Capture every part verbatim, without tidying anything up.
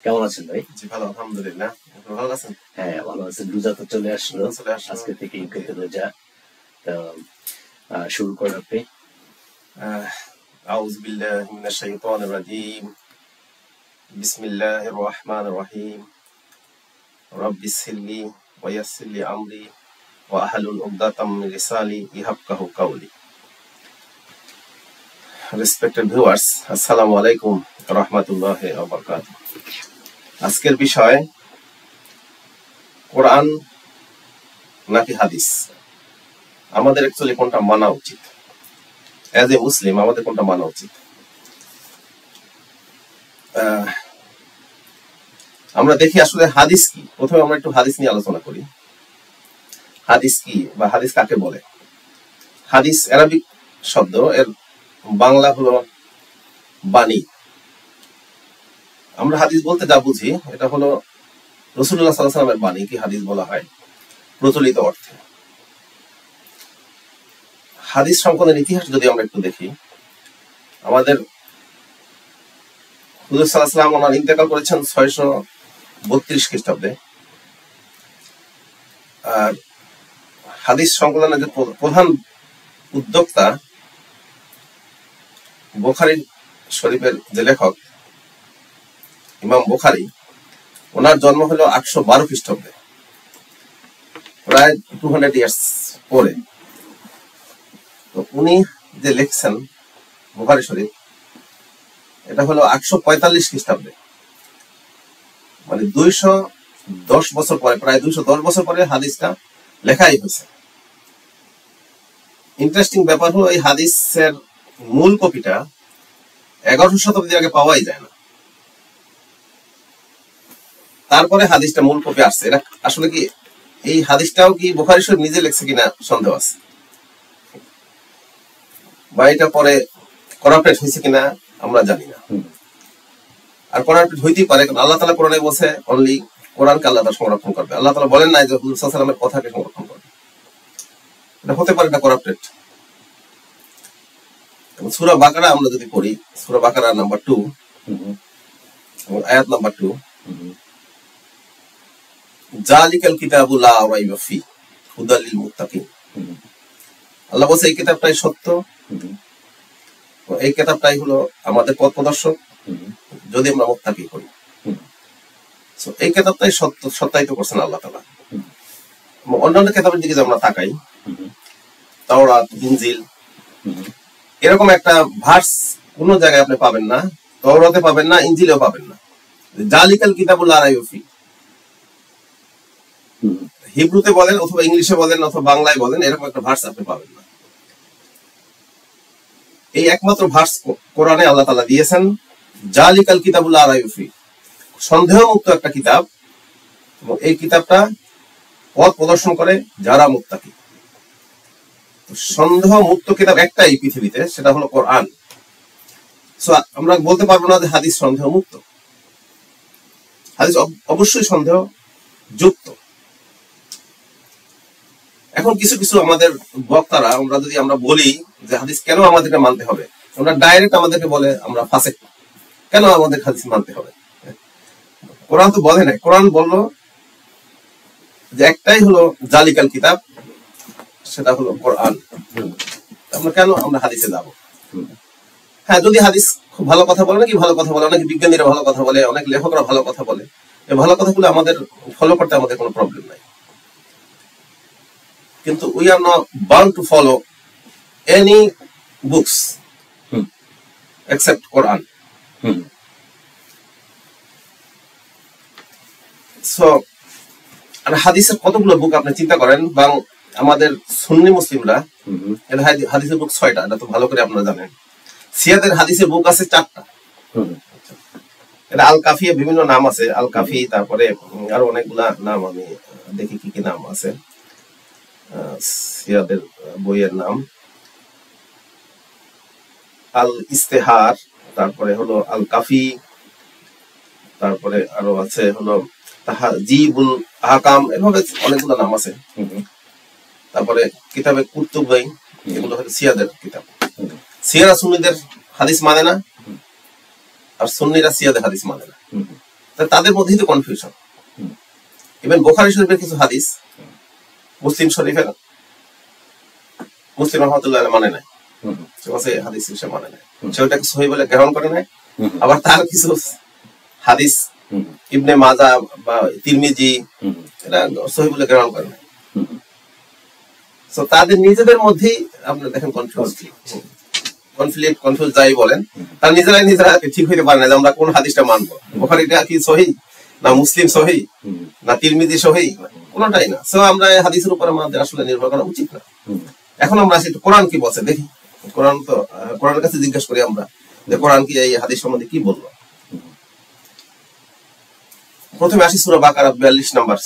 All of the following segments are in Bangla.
কেমন আছেন ভাই? জি ভালো, আলহামদুলিল্লাহ। ভালো আছেন? হ্যাঁ ভালো আছেন। রোজা তো চলে আসলো, আজকে থেকে ঈদের রোজা। তো শুরু করেন আপনি। আউযু বিল্লাহি মিনাশ শাইতানির রাজীম। বিসমিল্লাহির রহমানির রহিম। রাব্বিস সিরলি ওয়া ইয়াসসির লি আমরি ওয়া আহলুল উকদাতাম মিন লিসানি ইয়াফকাহু কাওলি। Respected viewers, আসসালামু আলাইকুম ওয়া রাহমাতুল্লাহি ওয়া বারাকাতুহু। আজকের বিষয় কোরআন নাকি হাদিস। আমাদের অ্যাকচুয়ালি কোনটা মানা উচিত? অ্যাজ এ মুসলিম আমাদের কোনটা মানা উচিত? আমরা দেখি আসলে হাদিস কি। প্রথমে আমরা একটু হাদিস নিয়ে আলোচনা করি। হাদিস কি বা হাদিস কাকে বলে? হাদিস আরবিক শব্দ, এর বাংলা হলো বাণী। আমরা হাদিস বলতে যা বুঝি এটা হলো রাসূলুল্লাহ সাল্লাল্লাহু আলাইহি ওয়াসাল্লামের বাণী কি হাদিস বলা হয় প্রচলিত অর্থে। হাদিস সংকলনের ইতিহাস যদি আমরা একটু দেখি, আমাদের হুজুর সাল্লাল্লাহু আলাইহি ওয়াসাল্লাম ওনার ইন্তেকাল করেছেন ছয়শো বত্রিশ খ্রিস্টাব্দে। আর হাদিস সংকলনের যে প্রধান উদ্যোক্তা বুখারী শরীফের যে লেখক ইমাম বুখারী, ওনার জন্ম হলো আটশো বারো খ্রিস্টাব্দে, প্রায় টু হান্ড্রেড ইয়ার্স পরে। তো উনি যে লিখছেন বুখারী শরীফ, এটা হলো আটশো পঁয়তাল্লিশ খ্রিস্টাব্দে, মানে দুইশো দশ বছর পরে, প্রায় দুইশো দশ বছর পরে হাদিসটা লেখাই হয়েছে। ইন্টারেস্টিং ব্যাপার হলো এই হাদিসের মূল কপিটা এগারোশো শতাব্দীর আগে পাওয়াই যায় না। তারপরে হাদিসটা মূল কপি আসছে। এটা আসলে কি এই হাদিসটাও কি বুখারী শরীফ নিজে লিখছে কিনা সন্দেহ আছে, বা এটা পরে করাপ্টেড হয়েছে কিনা আমরা জানি না। আর করাপ্টেড হইতেই পারে, কারণ আল্লাহ তাআলা কোরআনে বলছে অনলি কোরআনকে আল্লাহ তাআলা সংরক্ষণ করবে। আল্লাহ তাআলা বলেন না যে হুজুর সাল্লাল্লাহু আলাইহি ওয়াসাল্লামের কথাকে সংরক্ষণ করবে। এটা হতে পারে এটা করাপ্টেড। সূরা বাকারা আমরা যদি পড়ি, সূরা বাকারা নাম্বার টু এবং আয়াত নাম্বার টু, জালিকাল কিতাবু লা রাইবা ফি হুদাল লিল মুত্তাকিন। আল্লাহ বলছে এই কিতাবটাই সত্য, এই কিতাবটাই হলো আমাদের পথ প্রদর্শক যদি আমরা মুত্তাকি করি। সো এই কিতাবটাই সত্য সত্যায়িত করছেন আল্লাহ তাআলা। অন্যান্য কিতাবের দিকে যদি আমরা তাকাই, তাওরাত, ইনজিল, এরকম একটা ভার্স কোন জায়গায় আপনি পাবেন না। তাওরাতে পাবেন না, ইনজিলেও পাবেন না জালিকাল কিতাবুল লা রাইবা ফি। হিব্রুতে বলেন অথবা ইংলিশে বলেন অথবা বাংলায় বলেন, এরকম একটা ভার্স আপনি পাবেন না। এই একমাত্র ভার্স কোরআনে আল্লাহ তাআলা দিয়েছেন, জালিকাল কিতাবুল লা রাইবা ফি, সন্দেহমুক্ত একটা কিতাব, এবং এই কিতাবটা পথ প্রদর্শন করে যারা মুত্তাকি। সন্দেহ মুক্ত কিতাব একটাই পৃথিবীতে, সেটা হলো কোরআন। সো আমরা বলতে পারবো না যে হাদিস সন্দেহ মুক্ত। হাদিস অবশ্যই সন্দেহ যুক্ত। এখন কিছু কিছু আমাদের বক্তারা, আমরা যদি আমরা বলি যে হাদিস কেন আমাদেরকে মানতে হবে, আমরা ডাইরেক্ট আমাদেরকে বলে আমরা ফাসিক, কেন আমাদের হাদিস মানতে হবে? কোরআন তো বলে নাই। কোরআন বললো যে একটাই হলো জালিকাল কিতাব, সেটা হলো কোরআন। আমরা কেন আমরা হাদিসে যাব? হ্যাঁ, যদি হাদিস খুব ভালো কথা বলে, নাকি ভালো কথা বলে, অনেক বিজ্ঞানীরা ভালো কথা বলে, অনেক লেখকরা ভালো কথা বলে, এই ভালো কথাগুলো আমাদের ফলো করতে আমাদের কোনো প্রবলেম নাই। কিন্তু we are not bound to follow any books except Quran. So আর হাদিসের কতগুলো বুক আপনি চিন্তা করেন, বা আমাদের সুন্নি মুসলিমরা এর হাদিসের বুক ছয়টা, এটা তো ভালো করে আপনারা জানেন। সিয়াদের হাদিসের বুক আছে চারটা। এটা আল কাফি, বিভিন্ন নাম আছে আল কাফি, তারপরে আরো অনেকগুলা নাম, আমি দেখি কি কি নাম আছে সিয়াদের বইয়ের নাম। আল ইস্তেহার, তারপরে হলো আল কাফি, তারপরে আরো আছে হলো তাহজিবুল আহকাম, এভাবে অনেকগুলো নাম আছে। তারপরে কিতাবে কুতুবাই, এগুলো হচ্ছে সিয়াদের কিতাব। সিয়ারা সুন্নিদের হাদিস মানে না, আর সুন্নিরা সিয়াদের হাদিস মানে না। তাদের মধ্যেই তো কনফিউশন। ইভেন বুখারী শরীফের কিছু হাদিস মুসলিম শরীফের মুসলিম রহমাতুল্লাহ মানে নাই, হাদিস সে মানে নাই, সে ওটাকে সহিহ বলে গ্রহণ করে নাই। আবার তার কিছু হাদিস ইবনে মাজাহ বা তিরমিজি এটা সহিহ বলে গ্রহণ করে নাই। তো তাদের নিজেদের মধ্যেই আপনি দেখেন কনফিউজ কনফ্লিক্ট কনফিউজ যাই বলেন, তারা নিজেরাই নিজেরা ঠিক হইতে পারে না যে আমরা কোন হাদিসটা মানবো, বুখারীটা কি সহিহ না মুসলিম সহিহ না তিরমিজি সহিহ, কোনটাই না। সো আমরা এই হাদিসের উপর আমাদের আসলে নির্ভর করা উচিত না। এখন আমরা আসি কোরআন কি বলছে দেখি। কোরআন তো কোরআনের কাছে জিজ্ঞাসা করি আমরা যে কোরআন কি এই হাদিস সম্বন্ধে কি বললো। প্রথমে আসি সূরা বাকারা বিয়াল্লিশ নম্বর,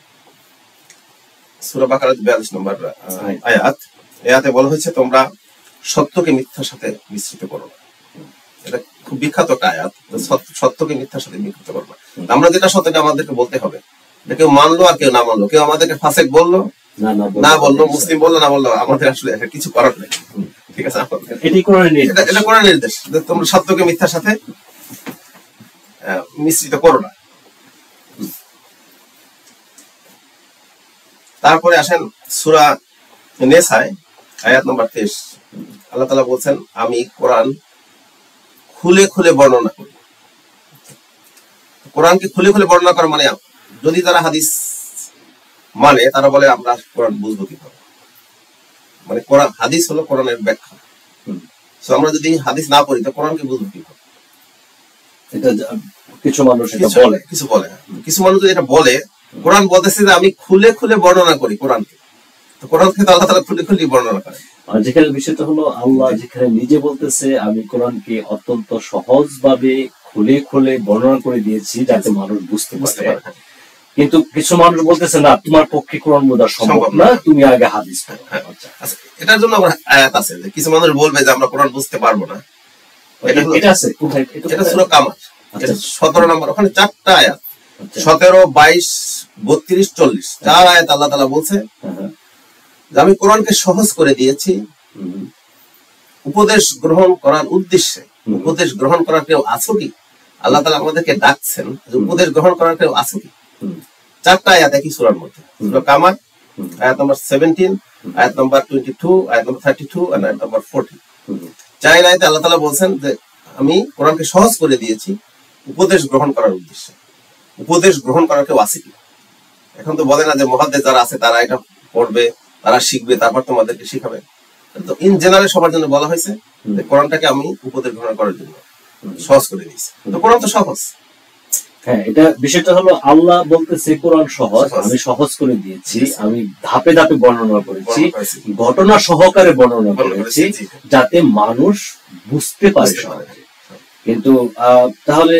সূরা বাকারা বিয়াল্লিশ নম্বর আয়াত। আয়াতে বলা হয়েছে তোমরা সত্যকে মিথ্যার সাথে মিশ্রিত করো না। এটা খুব বিখ্যাত একটা আয়াত, সত্যকে মিথ্যার সাথে মিশ্রিত করো না। আমরা যেটা সত্যটা আমাদেরকে বলতে হবে, কেউ মানলো আর কেউ না মানলো, কেউ আমাদেরকে ফাসেক বললো না বললো, মুসলিম বললো না বললো, আমাদের আসলে কিছু করার নেই। ঠিক আছে, এটা কোরআনের নির্দেশ যে তোমরা সত্যকে মিথ্যার সাথে মিশ্রিত করো না। তারপরে আসেন সূরা নেসায় আয়াত নম্বর তেইশ, আল্লাহ তাআলা বলছেন আমি কোরআন খুলে খুলে বর্ণনা করি। কোরআনকে খুলে খুলে বর্ণনা করা মানে, যদি তারা হাদিস মানে তারা বলে আমরা কোরআন বুঝবো কিভাবে, মানে কোরআন হাদিস হলো কোরআনের ব্যাখ্যা। তো আমরা যদি হাদিস না পড়ি তো কোরআনকে বুঝবো কিভাবে? এটা কিছু মানুষ এটা বলে, কিছু বলে কিছু মানুষ যদি এটা বলে, কোরআন বলতেছে যে আমি খুলে খুলে বর্ণনা করি কোরআনকে, তো কোরআনকে তো আল্লাহ তাআলা খুলে খুলে বর্ণনা করেন। আর যেখানে বিষয়টা হলো আল্লাহ যেখানে নিজে বলতেছে আমি কোরআনকে অত্যন্ত সহজভাবে খুলে খুলে বর্ণনা করে দিয়েছি যাতে মানুষ বুঝতে পারে, কিন্তু কিছু মানুষ বলতেছে না তোমার পক্ষে কোরআন বোঝা সম্ভব না, তুমি আগে হাদিস পড়ো। আচ্ছা, এটার জন্য আমরা আয়াত আছে যে কিছু মানুষ বলবে যে আমরা কোরআন বুঝতে পারবো না। এটা আছে কোথায়? এটা সূরা কামার সতেরো নম্বর, ওখানে চারটা আয়াত, সতেরো বাইশ বত্রিশ চল্লিশ, চার আয়াত আল্লাহ তাআলা বলছে যে আমি কোরআনকে সহজ করে দিয়েছি উপদেশ গ্রহণ করার উদ্দেশ্যে। উপদেশ গ্রহণ করার কেউ আছো কি? আল্লাহ তাআলা আমাদেরকে ডাকছেন যে উপদেশ গ্রহণ করার কেউ আছো কি? চারটা আয়াত একই সূরার মধ্যে, সূরা কামার আয়াত নম্বর সতেরো, আয়াত নম্বর বাহাত্তর, আয়াত নম্বর বত্রিশ আর আয়াত নম্বর চল্লিশ। চার আয়াতে আল্লাহ তাআলা বলছেন যে আমি কোরআনকে সহজ করে দিয়েছি উপদেশ গ্রহণ করার উদ্দেশ্যে। উপদেশ গ্রহণ করার কেউ আছে কি? এখন তো বলে না যে মুহাদ্দিস যারা আছে তারা এটা পড়বে, তারা শিখবে, তারপর তোমাদেরকে শিখাবে। তো ইন জেনারেল সবার জন্য বলা হয়েছে যে কোরআনটাকে আমি উপদেশ গ্রহণ করার জন্য সহজ করে দিয়েছি। তো কোরআন তো সহজ। হ্যাঁ, এটা বিষয়টা হলো আল্লাহ বলতেছে কোরআন সহজ, আমি সহজ করে দিয়েছি, আমি ধাপে ধাপে বর্ণনা করেছি, ঘটনা সহকারে বর্ণনা করেছি যাতে মানুষ বুঝতে পারে সহজে। কিন্তু তাহলে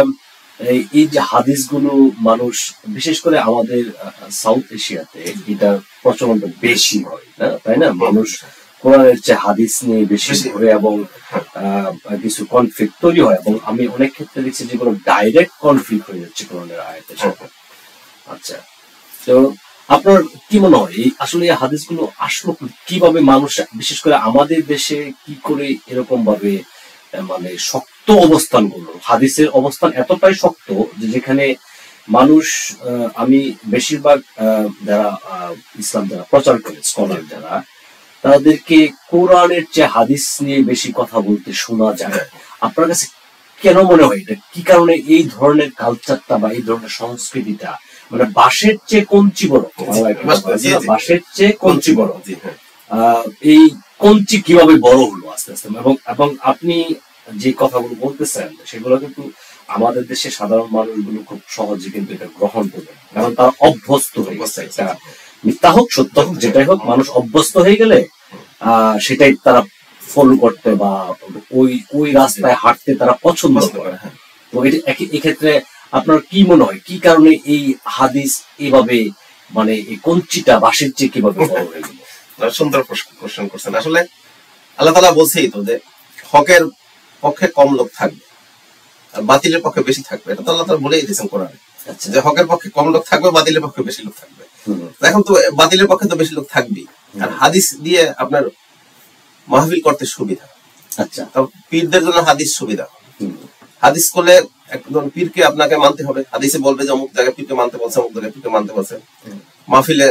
এই যে হাদিসগুলো মানুষ বিশেষ করে আমাদের সাউথ এশিয়াতে এটা প্রচলনটা বেশি হয় না, তাই না? মানুষ কোরআনের চেয়ে হাদিস নিয়ে বেশি ঘুরে এবং কিছু কনফ্লিক্ট তৈরি হয়, এবং আমি অনেক ক্ষেত্রে দেখছি যেগুলো ডাইরেক্ট কনফ্লিক্ট হয়ে যাচ্ছে কোরআনের আয়াতের সাথে। আচ্ছা, তো আপনার কি মনে হয় এই আসলে এই হাদিসগুলো আসলো কিভাবে? মানুষ বিশেষ করে আমাদের দেশে কি করে এরকম ভাবে মানে শক্ত অবস্থান করলো? হাদিসের অবস্থান এতটাই শক্ত যে যেখানে মানুষ, আমি বেশিরভাগ যারা ইসলাম যারা প্রচার করে স্কলার যারা, তাদেরকে কোরআনের চেয়ে হাদিস নিয়ে বেশি কথা বলতে শোনা যায়। আপনার কাছে কেন মনে হয় এটা কি কারণে এই ধরনের কালচারটা বা এই ধরনের সংস্কৃতিটা, মানে বাঁশের চেয়ে কঞ্চি বড়, বাঁশের চেয়ে কঞ্চি বড়, আহ এই কঞ্চি কিভাবে বড় হলো আস্তে আস্তে? এবং এবং আপনি যে কথাগুলো বলতেছেন সেগুলো কিন্তু আমাদের দেশে সাধারণ মানুষগুলো খুব সহজে কিন্তু এটা গ্রহণ করবে, কারণ তারা অভ্যস্ত হয়ে গেছে। এটা মিথ্যা হোক সত্য হোক যেটাই হোক, মানুষ অভ্যস্ত হয়ে গেলে আহ সেটাই তারা ফলো করতে বা ওই ওই রাস্তায় হাঁটতে তারা পছন্দ করে। তো এক্ষেত্রে আপনার কি মনে হয় কি কারণে এই হাদিস এভাবে মানে এই কঞ্চিটা বাঁশের চেয়ে কিভাবে বড় হয়ে গেল? সুন্দর প্রশ্ন করছেন। আসলে আল্লাহ তাআলা বলছেই তো যে হকের পক্ষে কম লোক থাকবে আর বাতিলের পক্ষে বেশি থাকবে। এটা তো আল্লাহ তাআলা বলেই দিয়েছেন কোরআনে যে হকের পক্ষে কম লোক থাকবে, বাতিলের পক্ষে বেশি লোক থাকবে। এখন তো বাতিলের পক্ষে তো বেশি লোক থাকবেই, আর হাদিস দিয়ে আপনার মাহফিল করতে সুবিধা। আচ্ছা, তো পীরদের জন্য হাদিস সুবিধা, হাদিস করলে একজন পীরকে আপনাকে মানতে হবে, হাদিসে বলবে যে অমুক জায়গায় পীরকে মানতে বলছে, অমুক জায়গায় পীরকে মানতে বলছে। মাহফিলে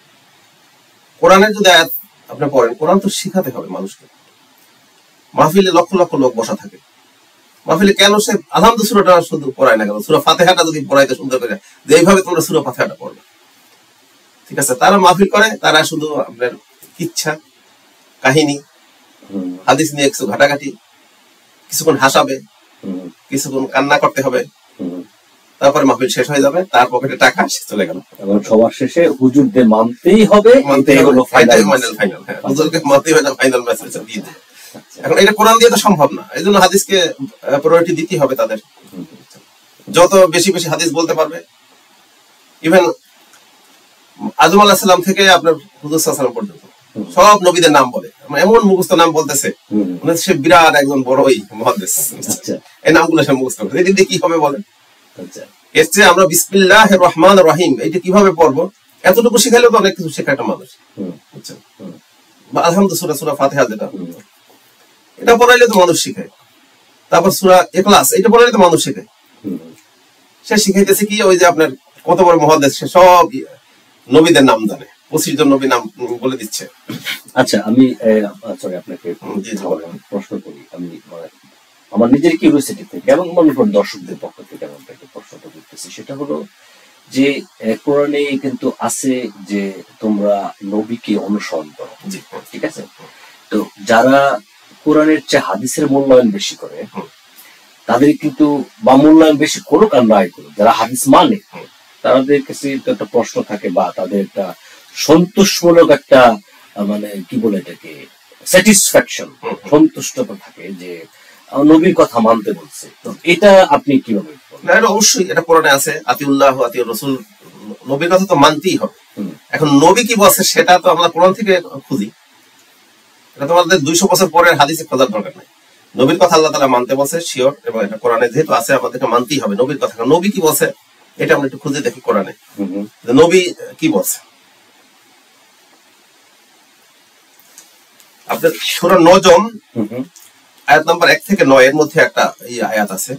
কোরআনের যদি আয়াত আপনি পড়েন, কোরআন তো শিখাতে হবে মানুষকে। মাহফিলে লক্ষ লক্ষ লোক বসা থাকে, মাহফিলে কেন সে আলহামদুলিল্লাহ সূরাটা শুধু পড়ায় না কেন, সূরা ফাতিহাটা যদি পড়াইতে সুন্দর করে যে এইভাবে তোমরা সূরা ফাতিহাটা পড়বে, ঠিক আছে? তারা মাহফিল করে, তারা শুধু আপনার ইচ্ছা কাহিনী হাদিস নিয়ে কিছু ঘাটাঘাটি, কিছুক্ষণ হাসাবে, কিছুক্ষণ কান্না করতে হবে, তারপরে মাহফিল শেষ হয়ে যাবে, তার পকেটে টাকা চলে গেল। এবং সবার শেষে হুজুরদের মানতেই হবে, মানতেই হলো ফাইনাল ফাইনাল হ্যাঁ, হুজুরকে মানতেই হবে, ফাইনাল মেসেজ দিয়ে দেয়। এখন এটা কোরআন দিয়ে তো সম্ভব না, এই জন্য হাদিসকে প্রায়োরিটি দিতে হবে তাদের। যত বেশি বেশি হাদিস বলতে পারবে, ইভেন আদম আলাইহিস সালাম থেকে আপনার হুজুর সাল্লাল্লাহু আলাইহি ওয়াসাল্লাম পর্যন্ত সব নবীদের নাম বলে, এমন মুখস্থ নাম বলতেছে, সে বিরাট একজন বড়ই মুহাদ্দিস। এই নামগুলো সে মুখস্থ করে, এটি দিয়ে কি হবে বলেন? এর চেয়ে আমরা বিসমিল্লাহির রহমানির রহিম এইটা কিভাবে পড়বো এতটুকু শিখাইলেও তো অনেক কিছু শেখা একটা মানুষ। বা আলহামদুলিল্লাহ সূরা সূরা ফাতিহা যেটা, এটা পড়াইলে তো মানুষ শিখায়। তারপর সূরা ইখলাস, এটা পড়াইলে তো মানুষ শিখায়। সে শিখাইতেছে কি, ওই যে আপনার কত বড় মুহাদ্দিস, সে সব নবীদের নাম জানে, পঁচিশ জন নবী নাম বলে দিচ্ছে। আচ্ছা, আমি সরি আপনাকে প্রশ্ন করি, আমি আমার নিজের কিউরিওসিটি থেকে এবং মনে করেন দর্শকদের পক্ষ থেকে আমি আপনাকে প্রশ্নটা করতেছি, সেটা হলো যে কোরআনে কিন্তু আছে যে তোমরা নবীকে অনুসরণ করো, ঠিক আছে? তো যারা কোরআনের চেয়ে হাদিসের মূল্যায়ন বেশি করে, তাদের কিন্তু বা মূল্যায়ন বেশি করুক আর নাই করুক, যারা হাদিস মানে তাদের কাছে একটা প্রশ্ন থাকে বা তাদের একটা সন্তোষমূলক একটা মানে কি বলে এটাকে স্যাটিসফ্যাকশন, সন্তুষ্টতা থাকে যে নবীর কথা মানতে বলছে। তো এটা আপনি কিভাবে? না, এটা অবশ্যই এটা কোরআনে আছে, আতিউল্লাহ আতিউর রাসূল, নবীর কথা তো মানতেই হবে। এখন নবী কি বলছে সেটা তো আমরা কোরআন থেকে খুঁজি, এটা তো আমাদের দুইশো বছর পরের হাদিসে খোঁজার দরকার নাই। নবীর কথা আল্লাহ তাআলা মানতে বলছে শিওর, এবং এটা কোরআনে যেহেতু আছে আমাদেরকে মানতেই হবে নবীর কথা। নবী কি বলছে এটা আমরা একটু খুঁজে দেখি কোরআনে, নবী কি বলছে। আপনার সূরা নজম আয়াত নাম্বার এক থেকে নয় এর মধ্যে একটা এই আয়াত আছে,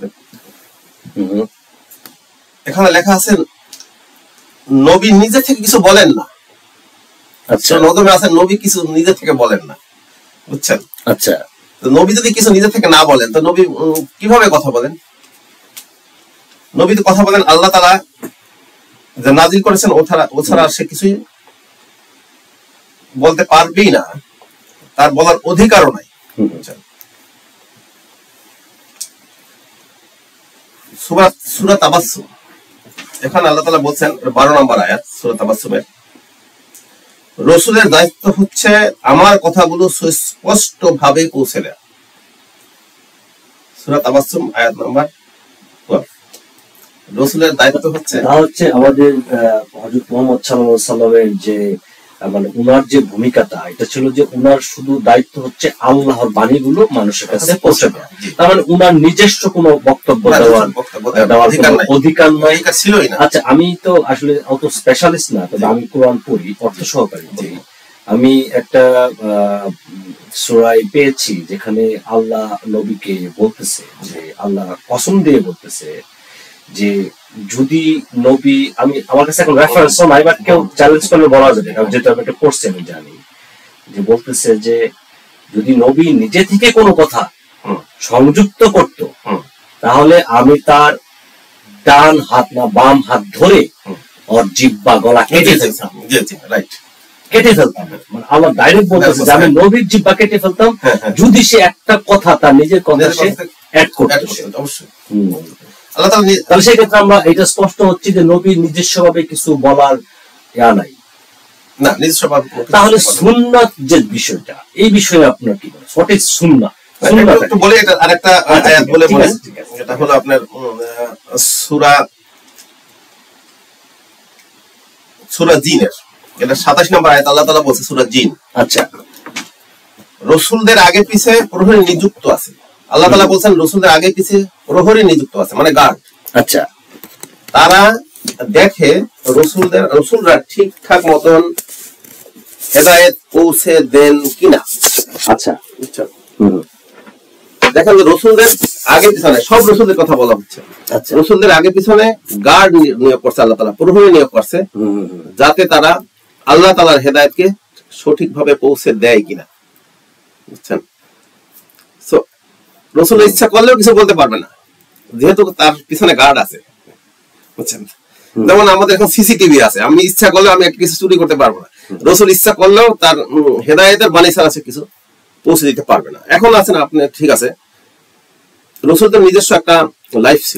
এখানে লেখা আছে নবী নিজে থেকে কিছু বলেন না। আচ্ছা, নজমে আছে নবী কিছু নিজে থেকে বলেন না, বুঝছেন? আচ্ছা, তো নবী যদি কিছু নিজে থেকে না বলেন তো নবী কিভাবে কথা বলেন? নবী তো কথা বলেন আল্লাহ তাআলা যে নাজিল করেছেন, ও ছাড়া ও ছাড়া সে কিছুই বলতে পারবেই না, তার বলার অধিকারও নাই। সূরা সূরা তাবাসসুম, এখানে আল্লাহ তাআলা বলছেন বারো নম্বর আয়াত সূরা তাবাসসুমের, রাসূলের দায়িত্ব হচ্ছে আমার কথাগুলো সুস্পষ্ট ভাবে পৌঁছে দেয়া। সূরা তাবাসসুম আয়াত নাম্বার বারো। রাসূলের দায়িত্ব হচ্ছে হচ্ছে আমাদের হযরত মুহাম্মদ সাল্লাল্লাহু আলাইহি সাল্লামের যে মানে উনার যে ভূমিকাটা, এটা ছিল যে উনার শুধু দায়িত্ব হচ্ছে আল্লাহর বাণীগুলো মানুষের কাছে পৌঁছে দেওয়া। তার মানে উনার নিজস্ব কোনো বক্তব্য দেওয়ার দেওয়ার অধিকার নাই, ছিলই না। আচ্ছা, আমি তো আসলে অত স্পেশালিস্ট না, তবে আমি কোরআন পড়ি, অর্থ সহকারী পড়ি। আমি একটা সূরায় পেয়েছি যেখানে আল্লাহ নবীকে বলতেছে যে, আল্লাহ কসম দিয়ে বলতেছে যে যদি নবী, আমি আমার কাছে এখন রেফারেন্স নাই, বাট কেউ চ্যালেঞ্জ করলে বলা যাবে, যেটা আমি একটা পড়ছি আমি জানি, যে বলতেছে যে যদি নবী নিজে থেকে কোনো কথা সংযুক্ত করত তাহলে আমি তার ডান হাত না বাম হাত ধরে ওর জিহ্বা গলা কেটে ফেলতাম, কেটে ফেলতাম। মানে আল্লাহ ডাইরেক্ট বলতেছে যে আমি নবীর জিহ্বা কেটে ফেলতাম যদি সে একটা কথা তার নিজের কথা সে অ্যাড করত। অবশ্যই তাহলে সেক্ষেত্রে আমরা এটা স্পষ্ট হচ্ছে যে নবীর নিজস্ব ভাবে কিছু বলার ইয়া নাই না, নিজস্ব ভাবে। তাহলে সুন্নাত যে বিষয়টা, এই বিষয়ে আপনার কি বলেন? হোয়াট ইজ সুন্নাহ? একটু বলে এটা আরেকটা আয়াত বলে বলেন, এটা হলো আপনার সূরা সূরা জিনের, এটা সাতাশ নম্বর আয়াত, আল্লাহ তাআলা বলছে সূরা জিন। আচ্ছা, রাসূলদের আগে পিছে প্রহরী নিযুক্ত আছে। আল্লাহ তাআলা বলছেন রাসূলদের আগে পিছে প্রহরী নিযুক্ত আছে, মানে গার্ড। আচ্ছা, তারা দেখে রাসূলদের রাসূলরা ঠিকঠাক মতন হেদায়েত পৌঁছে দেন কিনা। আচ্ছা, বুঝছো? দেখেন রসুলদের আগে পিছনে সব রসুলদের কথা বলা হচ্ছে। আচ্ছা, রসুলদের আগে পিছনে গার্ড নিয়োগ করছে আল্লাহ তাআলা, প্রহরী নিয়োগ করছে, যাতে তারা আল্লাহ তাআলার হেদায়েতকে সঠিকভাবে পৌঁছে দেয় কিনা, বুঝছেন? সো রসুল ইচ্ছা করলেও কিছু বলতে পারবে না, যেহেতু তার পিছনে গার্ড আছে, বুঝছেন? যেমন আমাদের এখন সিসিটিভি আছে, আমি ইচ্ছা করলেও আমি একটা কিছু চুরি করতে পারবো না। রসুল ইচ্ছা করলেও তার হেদায়েতের বাণী ছাড়া সে কিছু পৌঁছে দিতে পারবে না। এখন আছে না আপনি, ঠিক আছে, রসুলদের নিজস্ব একটা লাইফ ছিল।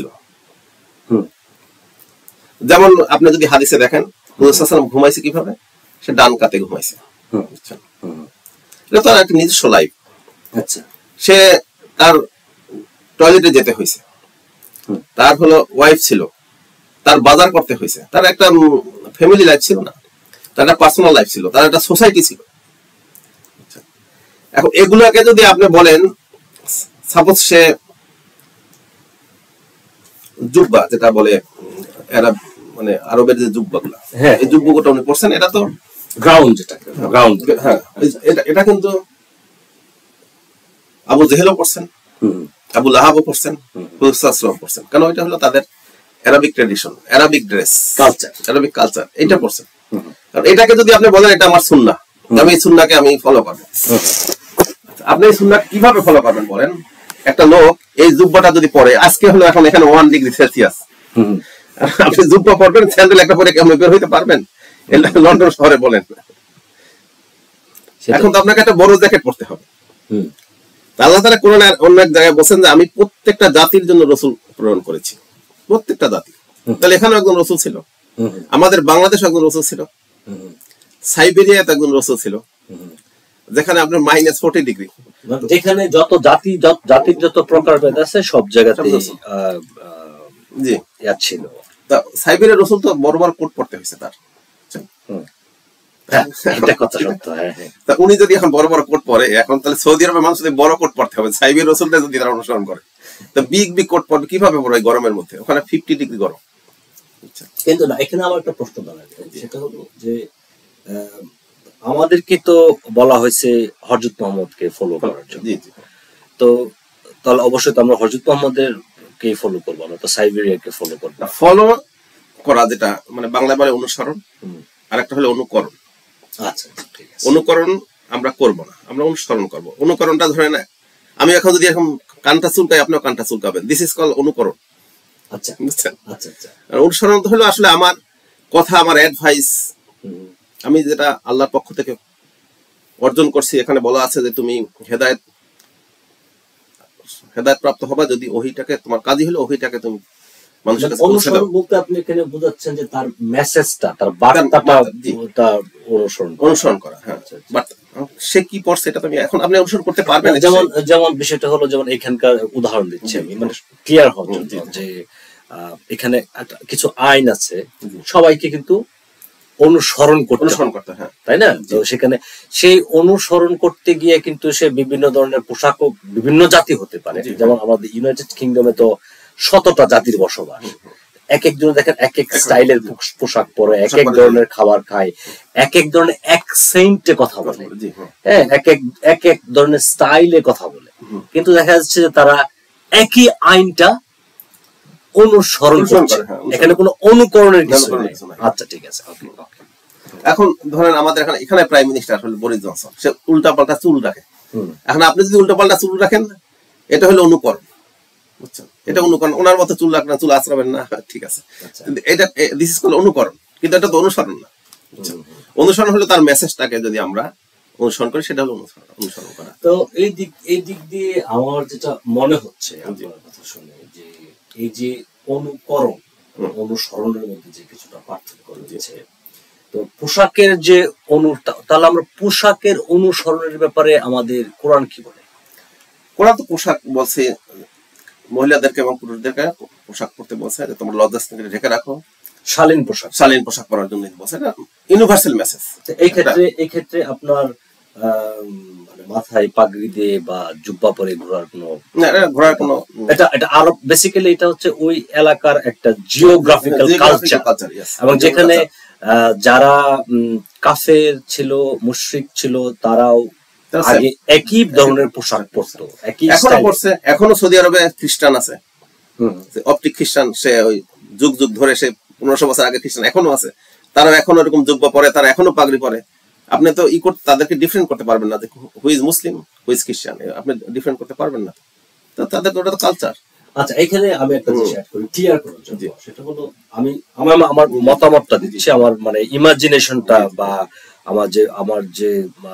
যেমন আপনি যদি হাদিসে দেখেন রাসূলুল্লাহ সাল্লাল্লাহু আলাইহি ওয়াসাল্লাম ঘুমাইছে কিভাবে, সে ডান কাতে ঘুমাইছে, বুঝছেন? এটা তার একটা নিজস্ব লাইফ। আচ্ছা, সে তার টয়লেটে যেতে হয়েছে, তার হলো ওয়াইফ ছিল, তার বাজার করতে হয়েছে, তার একটা ফ্যামিলি লাইফ ছিল না, তার একটা পার্সোনাল লাইফ ছিল, তার একটা সোসাইটি ছিল। এখন এগুলোকে যদি আপনি বলেন, সাপোজ সে জুব্বা যেটা বলে এরা, মানে আরবের যে জুব্বা গুলা, এই জুব্বাটা উনি পড়ছেন, এটা তো গ্রাউন্ড, যেটা গ্রাউন্ড, হ্যাঁ, এটা এটা কিন্তু আবু জেহেলও পড়ছেন, আবু লাহাবও পড়ছেন, রাসূলুল্লাহ পড়ছেন। কারণ এটা হলো তাদের Arabic tradition, Arabic dress, culture, Arabic culture, এটা পড়ছেন। কারণ এটাকে যদি আপনি বলেন এটা আমার সুন্নাহ, আমি এই সুন্নাহকে আমি ফলো করব, আপনি এই সুন্নাহ কিভাবে ফলো করবেন বলেন? একটা লোক এই জুব্বাটা যদি পরে, আজকে হলো এখন এখানে ওয়ান ডিগ্রি সেলসিয়াস, আপনি জুব্বা পরবেন, স্যান্ডেল একটা পরে কেমন বের হইতে পারবেন? লন্ডন শহরে বলেন, এখন তো আপনাকে একটা বড় জ্যাকেট পরতে হবে। আল্লাহ তাআলা কোরআনের অন্য এক জায়গায় বলেন যে আমি প্রত্যেকটা জাতির জন্য রাসূল প্রেরণ করেছি, প্রত্যেকটা জাতি। তাহলে এখানে একজন রাসূল ছিল, আমাদের বাংলাদেশে একজন রাসূল ছিল, সাইবেরিয়াতে একজন রাসূল ছিল, যেখানে আপনার মাইনাস ফোর্টি ডিগ্রি, যেখানে যত জাতি জাতির যত প্রকারভেদ আছে সব জায়গাতে জি ইয়া ছিল। তা সাইবেরিয়ার রাসূল তো বড় বড় কোট পরতে হয়েছে তার, তা উনি যদি এখন বড় বড় কোট পরে, এখন তাহলে সৌদি আরবের মানুষ যদি বড় কোট পরতে হবে, সাইবেরিয়ার রাসূলটা যদি তারা অনুসরণ করে, তো বিগ বিগ কোট পরবে কিভাবে পরে গরমের মধ্যে? ওখানে ফিফটি ডিগ্রি গরম। কিন্তু না, এখানে আমার একটা প্রশ্ন দাঁড়ায়, সেটা হলো যে আমাদেরকে তো বলা হয়েছে হযরত মুহাম্মদকে ফলো করার জন্য, তো তাহলে অবশ্যই তো আমরা হযরত মুহাম্মদের কে ফলো করব না, তো সাইবেরিয়াকে ফলো করব। ফলো করা যেটা মানে বাংলায় বলে অনুসরণ, আর একটা হলো অনুকরণ। আচ্ছা, ঠিক আছে, অনুকরণ আমরা করব না, আমরা অনুসরণ করব। অনুকরণটা ধরে না, আমি এখন যদি এখন কানটা চুলকাই, আপনিও কানটা চুলকাবেন, দিস ইজ কল অনুকরণ। আচ্ছা, বুঝছেন? আচ্ছা আচ্ছা, আর অনুসরণ হলো আসলে আমার কথা, আমার অ্যাডভাইস, আমি যেটা আল্লাহর পক্ষ থেকে অর্জন করছি। এখানে বলা আছে যে তুমি হেদায়েত হেদায়েত প্রাপ্ত হবা যদি ওহীটাকে, তোমার কাজই হলো ওহীটাকে তুমি মানুষের কাছে পৌঁছে দাও। বলতে আপনি এখানে বোঝাচ্ছেন যে তার মেসেজটা, তার বার্তাটা অনুসরণ অনুসরণ করা। হ্যাঁ, বাট সে কি পড়ছে এটা তুমি এখন আপনি অনুসরণ করতে পারবেন। যেমন যেমন বিষয়টা হলো, যেমন এখানকার উদাহরণ দিচ্ছি আমি, মানে ক্লিয়ার হওয়ার জন্য, যে এখানে কিছু আইন আছে, সবাইকে কিন্তু অনুসরণ করতে অনুসরণ করতে, হ্যাঁ, তাই না? তো সেখানে সেই অনুসরণ করতে গিয়ে কিন্তু সে বিভিন্ন ধরনের পোশাক, বিভিন্ন জাতি হতে পারে। যেমন আমাদের ইউনাইটেড কিংডমে তো শতটা জাতির বসবাস, এক একজন দেখেন এক এক স্টাইলের পোশাক পরে, এক এক ধরনের খাবার খায়, এক এক ধরনের অ্যাকসেন্টে কথা বলে, হ্যাঁ, এক এক এক এক ধরনের স্টাইলে কথা বলে, কিন্তু দেখা যাচ্ছে যে তারা একই আইনটা অনুসরণ করছে, এখানে কোনো অনুকরণের কিছু নেই। আচ্ছা, ঠিক আছে। এখন ধরেন আমাদের এখানে এখানে প্রাইম মিনিস্টার হলো বরিস জনসন, সে উল্টা পাল্টা চুল রাখে। এখন আপনি যদি উল্টা পাল্টা চুল রাখেন, এটা হলো অনুকরণ, বুঝছেন? এটা অনুকরণ, ওনার মতো চুল রাখবেন, চুল আঁচড়াবেন না, ঠিক আছে, এটা দিস ইজ কল অনুকরণ, কিন্তু এটা তো অনুসরণ না। অনুসরণ হলো তার মেসেজটাকে যদি আমরা অনুসরণ করি, সেটা হলো অনুসরণ অনুসরণ করা। তো এই দিক এই দিক দিয়ে আমার যেটা মনে হচ্ছে আপনার কথা শুনে, যে এই যে অনুকরণ অনুসরণের মধ্যে যে কিছুটা পার্থক্য রয়েছে, তো পোশাকের যে অনু, তাহলে আমরা পোশাকের অনুসরণের ব্যাপারে আমাদের কোরআন কি বলে? কোরআন তো পোশাক বলছে মহিলাদেরকে এবং পুরুষদেরকে পোশাক পরতে বলছে, যে তোমরা লজ্জাস্থানকে ঢেকে রাখো, শালীন পোশাক শালীন পোশাক পরার জন্য বলছে। এটা ইউনিভার্সাল মেসেজ। এই ক্ষেত্রে এই ক্ষেত্রে আপনার মানে মাথায় পাগড়ি দিয়ে বা জুব্বা পরে ঘোরার কোনো ঘোরার কোনো এটা এটা আরো বেসিক্যালি এটা হচ্ছে ওই এলাকার একটা জিওগ্রাফিক্যাল কালচার, এবং যেখানে যারা কাফের ছিল, মুশরিক ছিল, তারাও আগে একই ধরনের পোশাক পরতো, একই এখনো পরছে। এখনো সৌদি আরবে খ্রিস্টান আছে, অপটিক খ্রিস্টান, সে ওই যুগ যুগ ধরে, সে পনেরোশো বছর আগে খ্রিস্টান এখনো আছে, তারা এখনো এরকম জুব্বা পরে, তারা এখনো পাগড়ি পরে। আপনি তো ই করতে, তাদেরকে ডিফারেন্ট করতে পারবেন না যে who is Muslim, who is খ্রিস্টান, আপনি ডিফারেন্ট করতে পারবেন না। তো তাদের ওটা তো কালচার। আচ্ছা, এখানে আমি একটা জিনিস অ্যাড করি ক্লিয়ার করার জন্য, সেটা হলো আমি আমার আমার মতামতটা দিচ্ছি, আমার মানে ইমাজিনেশনটা বা আমার যে আমার যে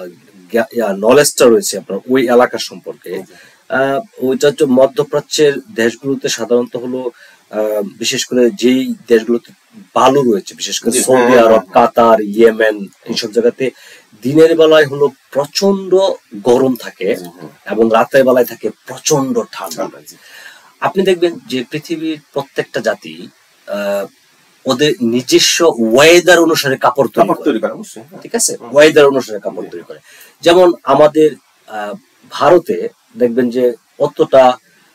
নলেজটা রয়েছে আপনার ওই এলাকা সম্পর্কে। আহ ওইটা হচ্ছে মধ্যপ্রাচ্যের দেশগুলোতে সাধারণত হলো আহ বিশেষ করে যেই দেশগুলোতে বালু রয়েছে, বিশেষ করে সৌদি আরব, কাতার, ইয়েমেন, এইসব জায়গাতে দিনের বেলায় হলো প্রচন্ড গরম থাকে এবং রাতের বেলায় থাকে প্রচন্ড ঠান্ডা। আপনি দেখবেন যে পৃথিবীর প্রত্যেকটা জাতি আহ ওদের নিজস্ব ওয়েদার অনুসারে কাপড় তৈরি করে, ঠিক আছে, ওয়েদার অনুসারে কাপড় তৈরি করে। যেমন আমাদের আহ ভারতে দেখবেন যে অতটা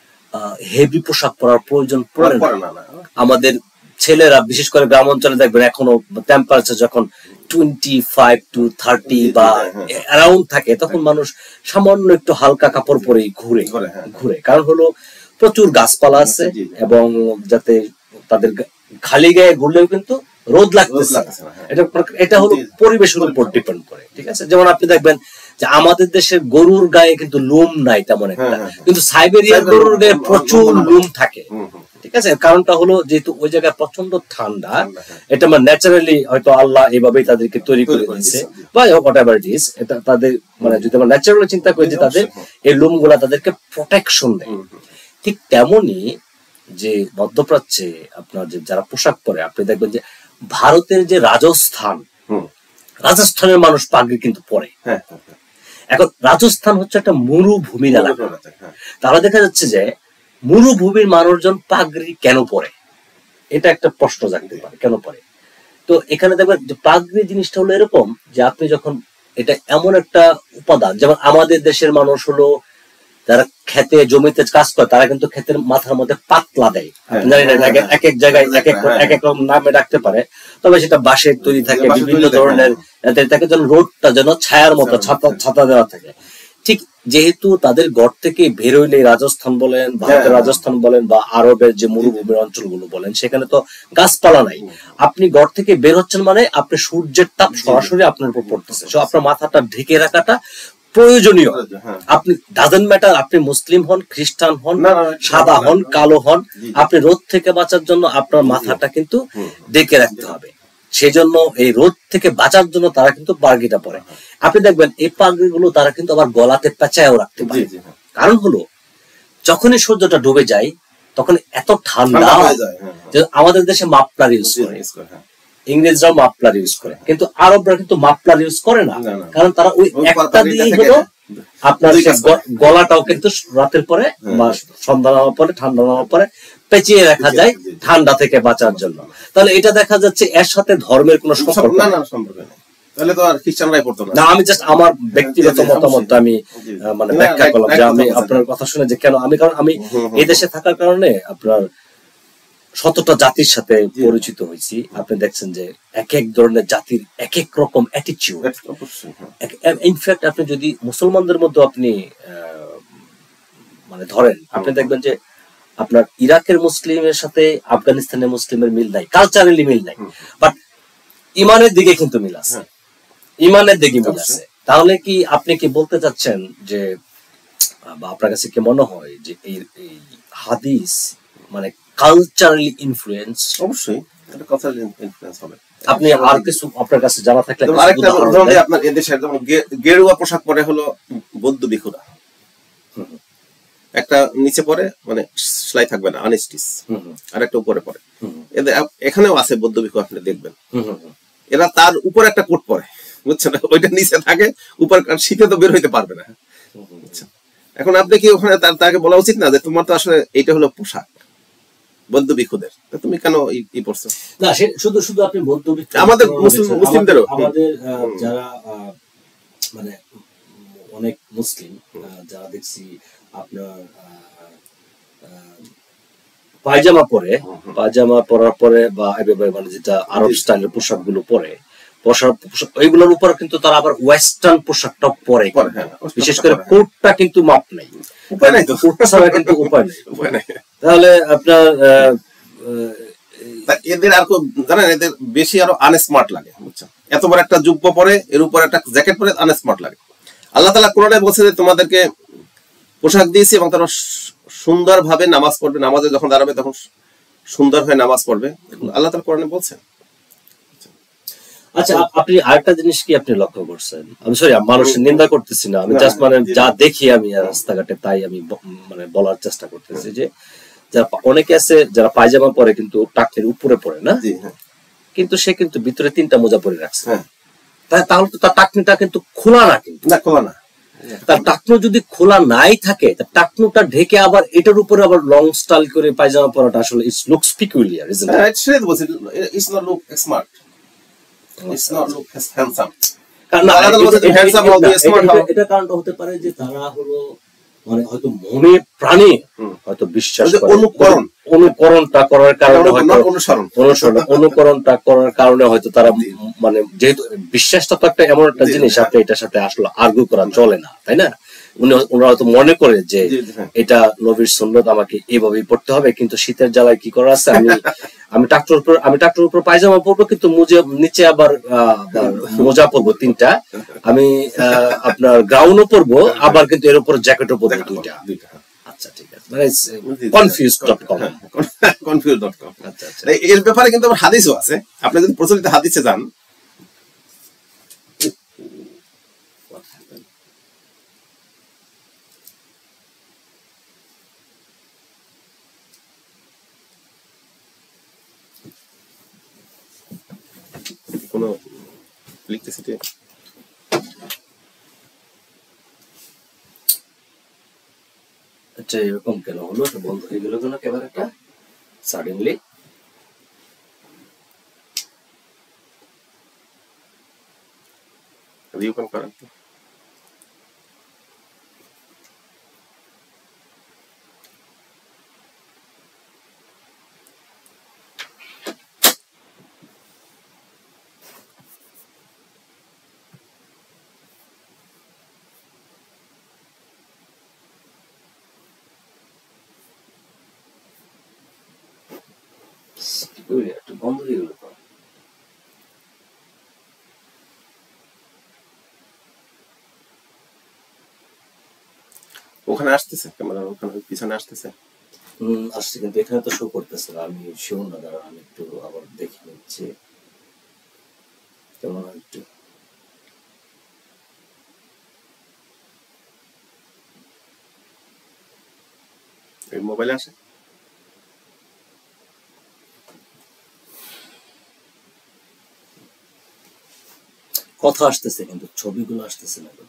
হেভি পোশাক পরার প্রয়োজন পড়ে না। আমাদের ছেলেরা বিশেষ করে গ্রাম অঞ্চলে দেখবেন এখনো টেম্পারেচার যখন টোয়েন্টি ফাইভ টু থার্টি বা অ্যারাউন্ড থাকে, তখন মানুষ সামান্য একটু হালকা কাপড় পরে ঘুরে ঘুরে কারণ হলো প্রচুর গাছপালা আছে এবং যাতে তাদের খালি গায়ে ঘুরলেও কিন্তু রোদ লাগতেছে। এটা এটা হলো পরিবেশের উপর ডিপেন্ড করে, ঠিক আছে। যেমন আপনি দেখবেন যে আমাদের দেশের গরুর গায়ে কিন্তু লোম নাই তেমন একটা, কিন্তু সাইবেরিয়ার গরুর গায়ে প্রচুর লোম থাকে, ঠিক আছে। কারণটা হলো যেহেতু ওই জায়গায় প্রচন্ড ঠান্ডা, এটা মানে ন্যাচারালি হয়তো আল্লাহ এইভাবেই তাদেরকে তৈরি করে দিয়েছে বা হোয়াটএভার ইট ইজ, এটা তাদের মানে যদি আমরা ন্যাচারালি চিন্তা করি যে তাদের এই লোম গুলা তাদেরকে প্রোটেকশন দেয়। ঠিক তেমনি যে মধ্যপ্রাচ্যে আপনার যে যারা পোশাক পরে, আপনি দেখবেন যে ভারতের যে রাজস্থান, রাজস্থানের মানুষ পাগড়ি কিন্তু পরে। এখন রাজস্থান হচ্ছে একটা মরুভূমির এলাকা, তাহলে দেখা যাচ্ছে যে মরুভূমির মানুষজন পাগড়ি কেন পরে, এটা একটা প্রশ্ন জাগতে পারে কেন পরে। তো এখানে দেখবেন যে পাগড়ি জিনিসটা হলো এরকম যে আপনি যখন এটা এমন একটা উপাদান, যেমন আমাদের দেশের মানুষ হলো যারা খেতে জমিতে কাজ করে তারা কিন্তু ক্ষেতের মাথার মধ্যে পাতলা দেয়, এক এক জায়গায় এক এক এক এক রকম নামে রাখতে পারে, তবে সেটা বাঁশের তৈরি থাকে, বিভিন্ন ধরনের থাকে, যেন রোদটা যেন ছায়ার মতো ছাতা ছাতা দেওয়া থাকে। ঠিক যেহেতু তাদের ঘর থেকে বেরোইলে রাজস্থান বলেন, ভারতের রাজস্থান বলেন বা আরবের যে মরুভূমির অঞ্চলগুলো বলেন, সেখানে তো গাছপালা নাই। আপনি ঘর থেকে বের হচ্ছেন মানে আপনি সূর্যের তাপ সরাসরি আপনার উপর পড়তেছে, আপনার মাথাটা ঢেকে রাখাটা প্রয়োজনীয়। আপনি ডাজেন্ট ম্যাটার আপনি মুসলিম হন, খ্রিস্টান হন, সাদা হন, কালো হন, আপনি রোদ থেকে বাঁচার জন্য আপনার মাথাটা কিন্তু ঢেকে রাখতে হবে। সেই জন্য এই রোদ থেকে বাঁচার জন্য তারা কিন্তু পাগড়িটা পরে। আপনি দেখবেন এই পাগড়িগুলো তারা কিন্তু আবার গলাতে পেঁচায়ও রাখতে পারে। কারণ হলো যখনই সূর্যটা ডুবে যায় তখন এত ঠান্ডা যে আমাদের দেশে মাফলার ইউজ করে, ইংরেজরাও মাফলার ইউজ করে, কিন্তু আরবরা কিন্তু মাফলার ইউজ করে না, কারণ তারা ওই একটা দিয়ে হলো আপনার গলাটাও কিন্তু রাতের পরে বা সন্ধ্যা নামার পরে ঠান্ডা নামার পরে পেঁচিয়ে রাখা যায় ঠান্ডা থেকে বাঁচার জন্য। তাহলে এটা দেখা যাচ্ছে এর সাথে ধর্মের কোনো সম্পর্ক না, তাহলে তো আর খ্রিস্টানরাই পড়তো না। আমি জাস্ট আমার ব্যক্তিগত মতামতটা আমি মানে ব্যাখ্যা করলাম যে আমি আপনার কথা শুনে যে কেন আমি, কারণ আমি এই দেশে থাকার কারণে আপনার শতটা জাতির সাথে পরিচিত হয়েছি। আপনি দেখছেন যে এক এক ধরনের জাতির এক এক রকম অ্যাটিটিউড। ইনফ্যাক্ট আপনি যদি মুসলমানদের মধ্যে আপনি মানে ধরেন, আপনি দেখবেন যে আপনার ইরাকের মুসলিমের সাথে আফগানিস্তানের মুসলিমের মিল নাই, কালচারালি মিল নাই, বাট ইমানের দিকে কিন্তু মিল আছে, ইমানের দিকে মিল আছে। তাহলে কি আপনি কি বলতে চাচ্ছেন যে বা আপনার কাছে কি মনে হয় যে এই হাদিস মানে কালচারালি ইনফ্লুয়েন্স? অবশ্যই এটা কালচারালি ইনফ্লুয়েন্স হবে। আপনি আর কিছু আপনার কাছে জানা থাকলে আরেকটা উদাহরণ দিই। আপনার এদেশে গেরুয়া পোশাক পরে হলো বৌদ্ধ ভিক্ষুরা, একটা নিচে পরে মানে সেলাই থাকবে না, আনস্টিচ, আর একটা উপরে পরে। এখানেও আছে বৌদ্ধ ভিক্ষু, আপনি দেখবেন এরা তার উপরে একটা কোট পরে, বুঝছেন, ওইটা নিচে থাকে উপর, শীতে তো বের হইতে পারবে না। এখন আপনি কি ওখানে তাকে বলা উচিত না যে তোমার তো আসলে এইটা হলো পোশাক বৌদ্ধ ভিক্ষুদের, তুমি কেন ই পড়ছো? না, শুধু শুধু আপনি বৌদ্ধ ভিক্ষু, আমাদের মুসলিমদেরও, আমাদের যারা মানে অনেক মুসলিম যারা দেখছি আপনার পায়জামা পরে, পায়জামা পরার পরে বা মানে যেটা আরব স্টাইলের পোশাক গুলো পরে, পোশাক এইগুলোর উপর কিন্তু তারা আবার ওয়েস্টার্ন পোশাকটা পরে, বিশেষ করে কোটটা কিন্তু মাপ নেই, উপায় নাই তো, কোটটা ছাড়া কিন্তু উপায় নেই, উপায় নাই। তাহলে আপনার এদের আর জানেন এদের বেশি আরো আনস্মার্ট লাগে, বুঝছেন? এত বড় একটা জুব্ব পরে এর উপর একটা জ্যাকেট পরে আনস্মার্ট লাগে। আল্লাহ তাআলা কোরআনে বলছে যে তোমাদেরকে পোশাক দিয়েছি এবং তারা সুন্দরভাবে নামাজ পড়বে, নামাজে যখন দাঁড়াবে তখন সুন্দর হয়ে নামাজ পড়বে, আল্লাহ তাআলা কোরআনে বলছেন। আচ্ছা, আপনি আরেকটা জিনিস কি আপনি লক্ষ্য করছেন? আমি সরি মানুষের নিন্দা করতেছি না, আমি জাস্ট মানে যা দেখি আমি রাস্তাঘাটে তাই আমি মানে বলার চেষ্টা করতেছি যে যারা অনেকে আছে যারা পায়জামা পরে কিন্তু টাকনির উপরে পরে না, কিন্তু সে কিন্তু ভিতরে তিনটা মোজা পরে রাখছে, তাহলে তো তার টাকনিটা কিন্তু খোলা না, কিন্তু না খোলা না। তার টাকনো যদি খোলা নাই থাকে, তার টাকনোটা ঢেকে আবার এটার উপরে আবার লং স্টাইল করে পায়জামা পরাটা আসলে it's looks peculiar, isn't it? It's not look smart, it's not look handsome. এটা কারণটা হতে পারে যে তারা হলো মানে হয়তো মনে প্রাণে হয়তো বিশ্বাস করে, অনুকরণ অনুকরণটা করার কারণে হয়তো অনুসরণ অনুকরণটা করার কারণে হয়তো তারা মানে যেহেতু বিশ্বাসটা তো একটা এমন একটা জিনিস, আপনি এটার সাথে আসলে আর্গু করা চলে না, তাই না? উনি ওনারা হয়তো মনে করে যে এটা নবীর সুন্নাত, আমাকে এভাবেই পড়তে হবে, কিন্তু শীতের জ্বালায় কি করা আছে, আমি আমি ট্রাক্টর উপর আমি ট্রাক্টর উপর পায়জামা পরবো, কিন্তু মুজে নিচে আবার মোজা পরবো তিনটা, আমি আপনার গাউনও পরবো, আবার কিন্তু এর উপর জ্যাকেটও পরবো দুইটা। আচ্ছা ঠিক আছে, মানে confuse dot com confuse dot com. আচ্ছা আচ্ছা, এর ব্যাপারে কিন্তু আবার হাদিসও আছে, আপনি যদি প্রচলিত হাদিসে যান, কোনো ইলেকট্রিসিটি আচ্ছা এরকম কেন হলো, বন্ধ হয়ে গেল কেন ক্যামেরাটা সাডেনলি? রিওপেন করেন। একটু বন্ধ হয়ে গেল। ওখানে আসতেছে ক্যামেরা, ওখানে পিছনে আসতেছে, হুম আসছে, কিন্তু এখানে তো শো করতেছে না, আমি শিওর না, দাঁড়া আমি একটু আবার দেখে নিচ্ছি কেমন একটু। এই মোবাইলে আসে কথা আসতেছে কিন্তু ছবিগুলো আসতেছে না।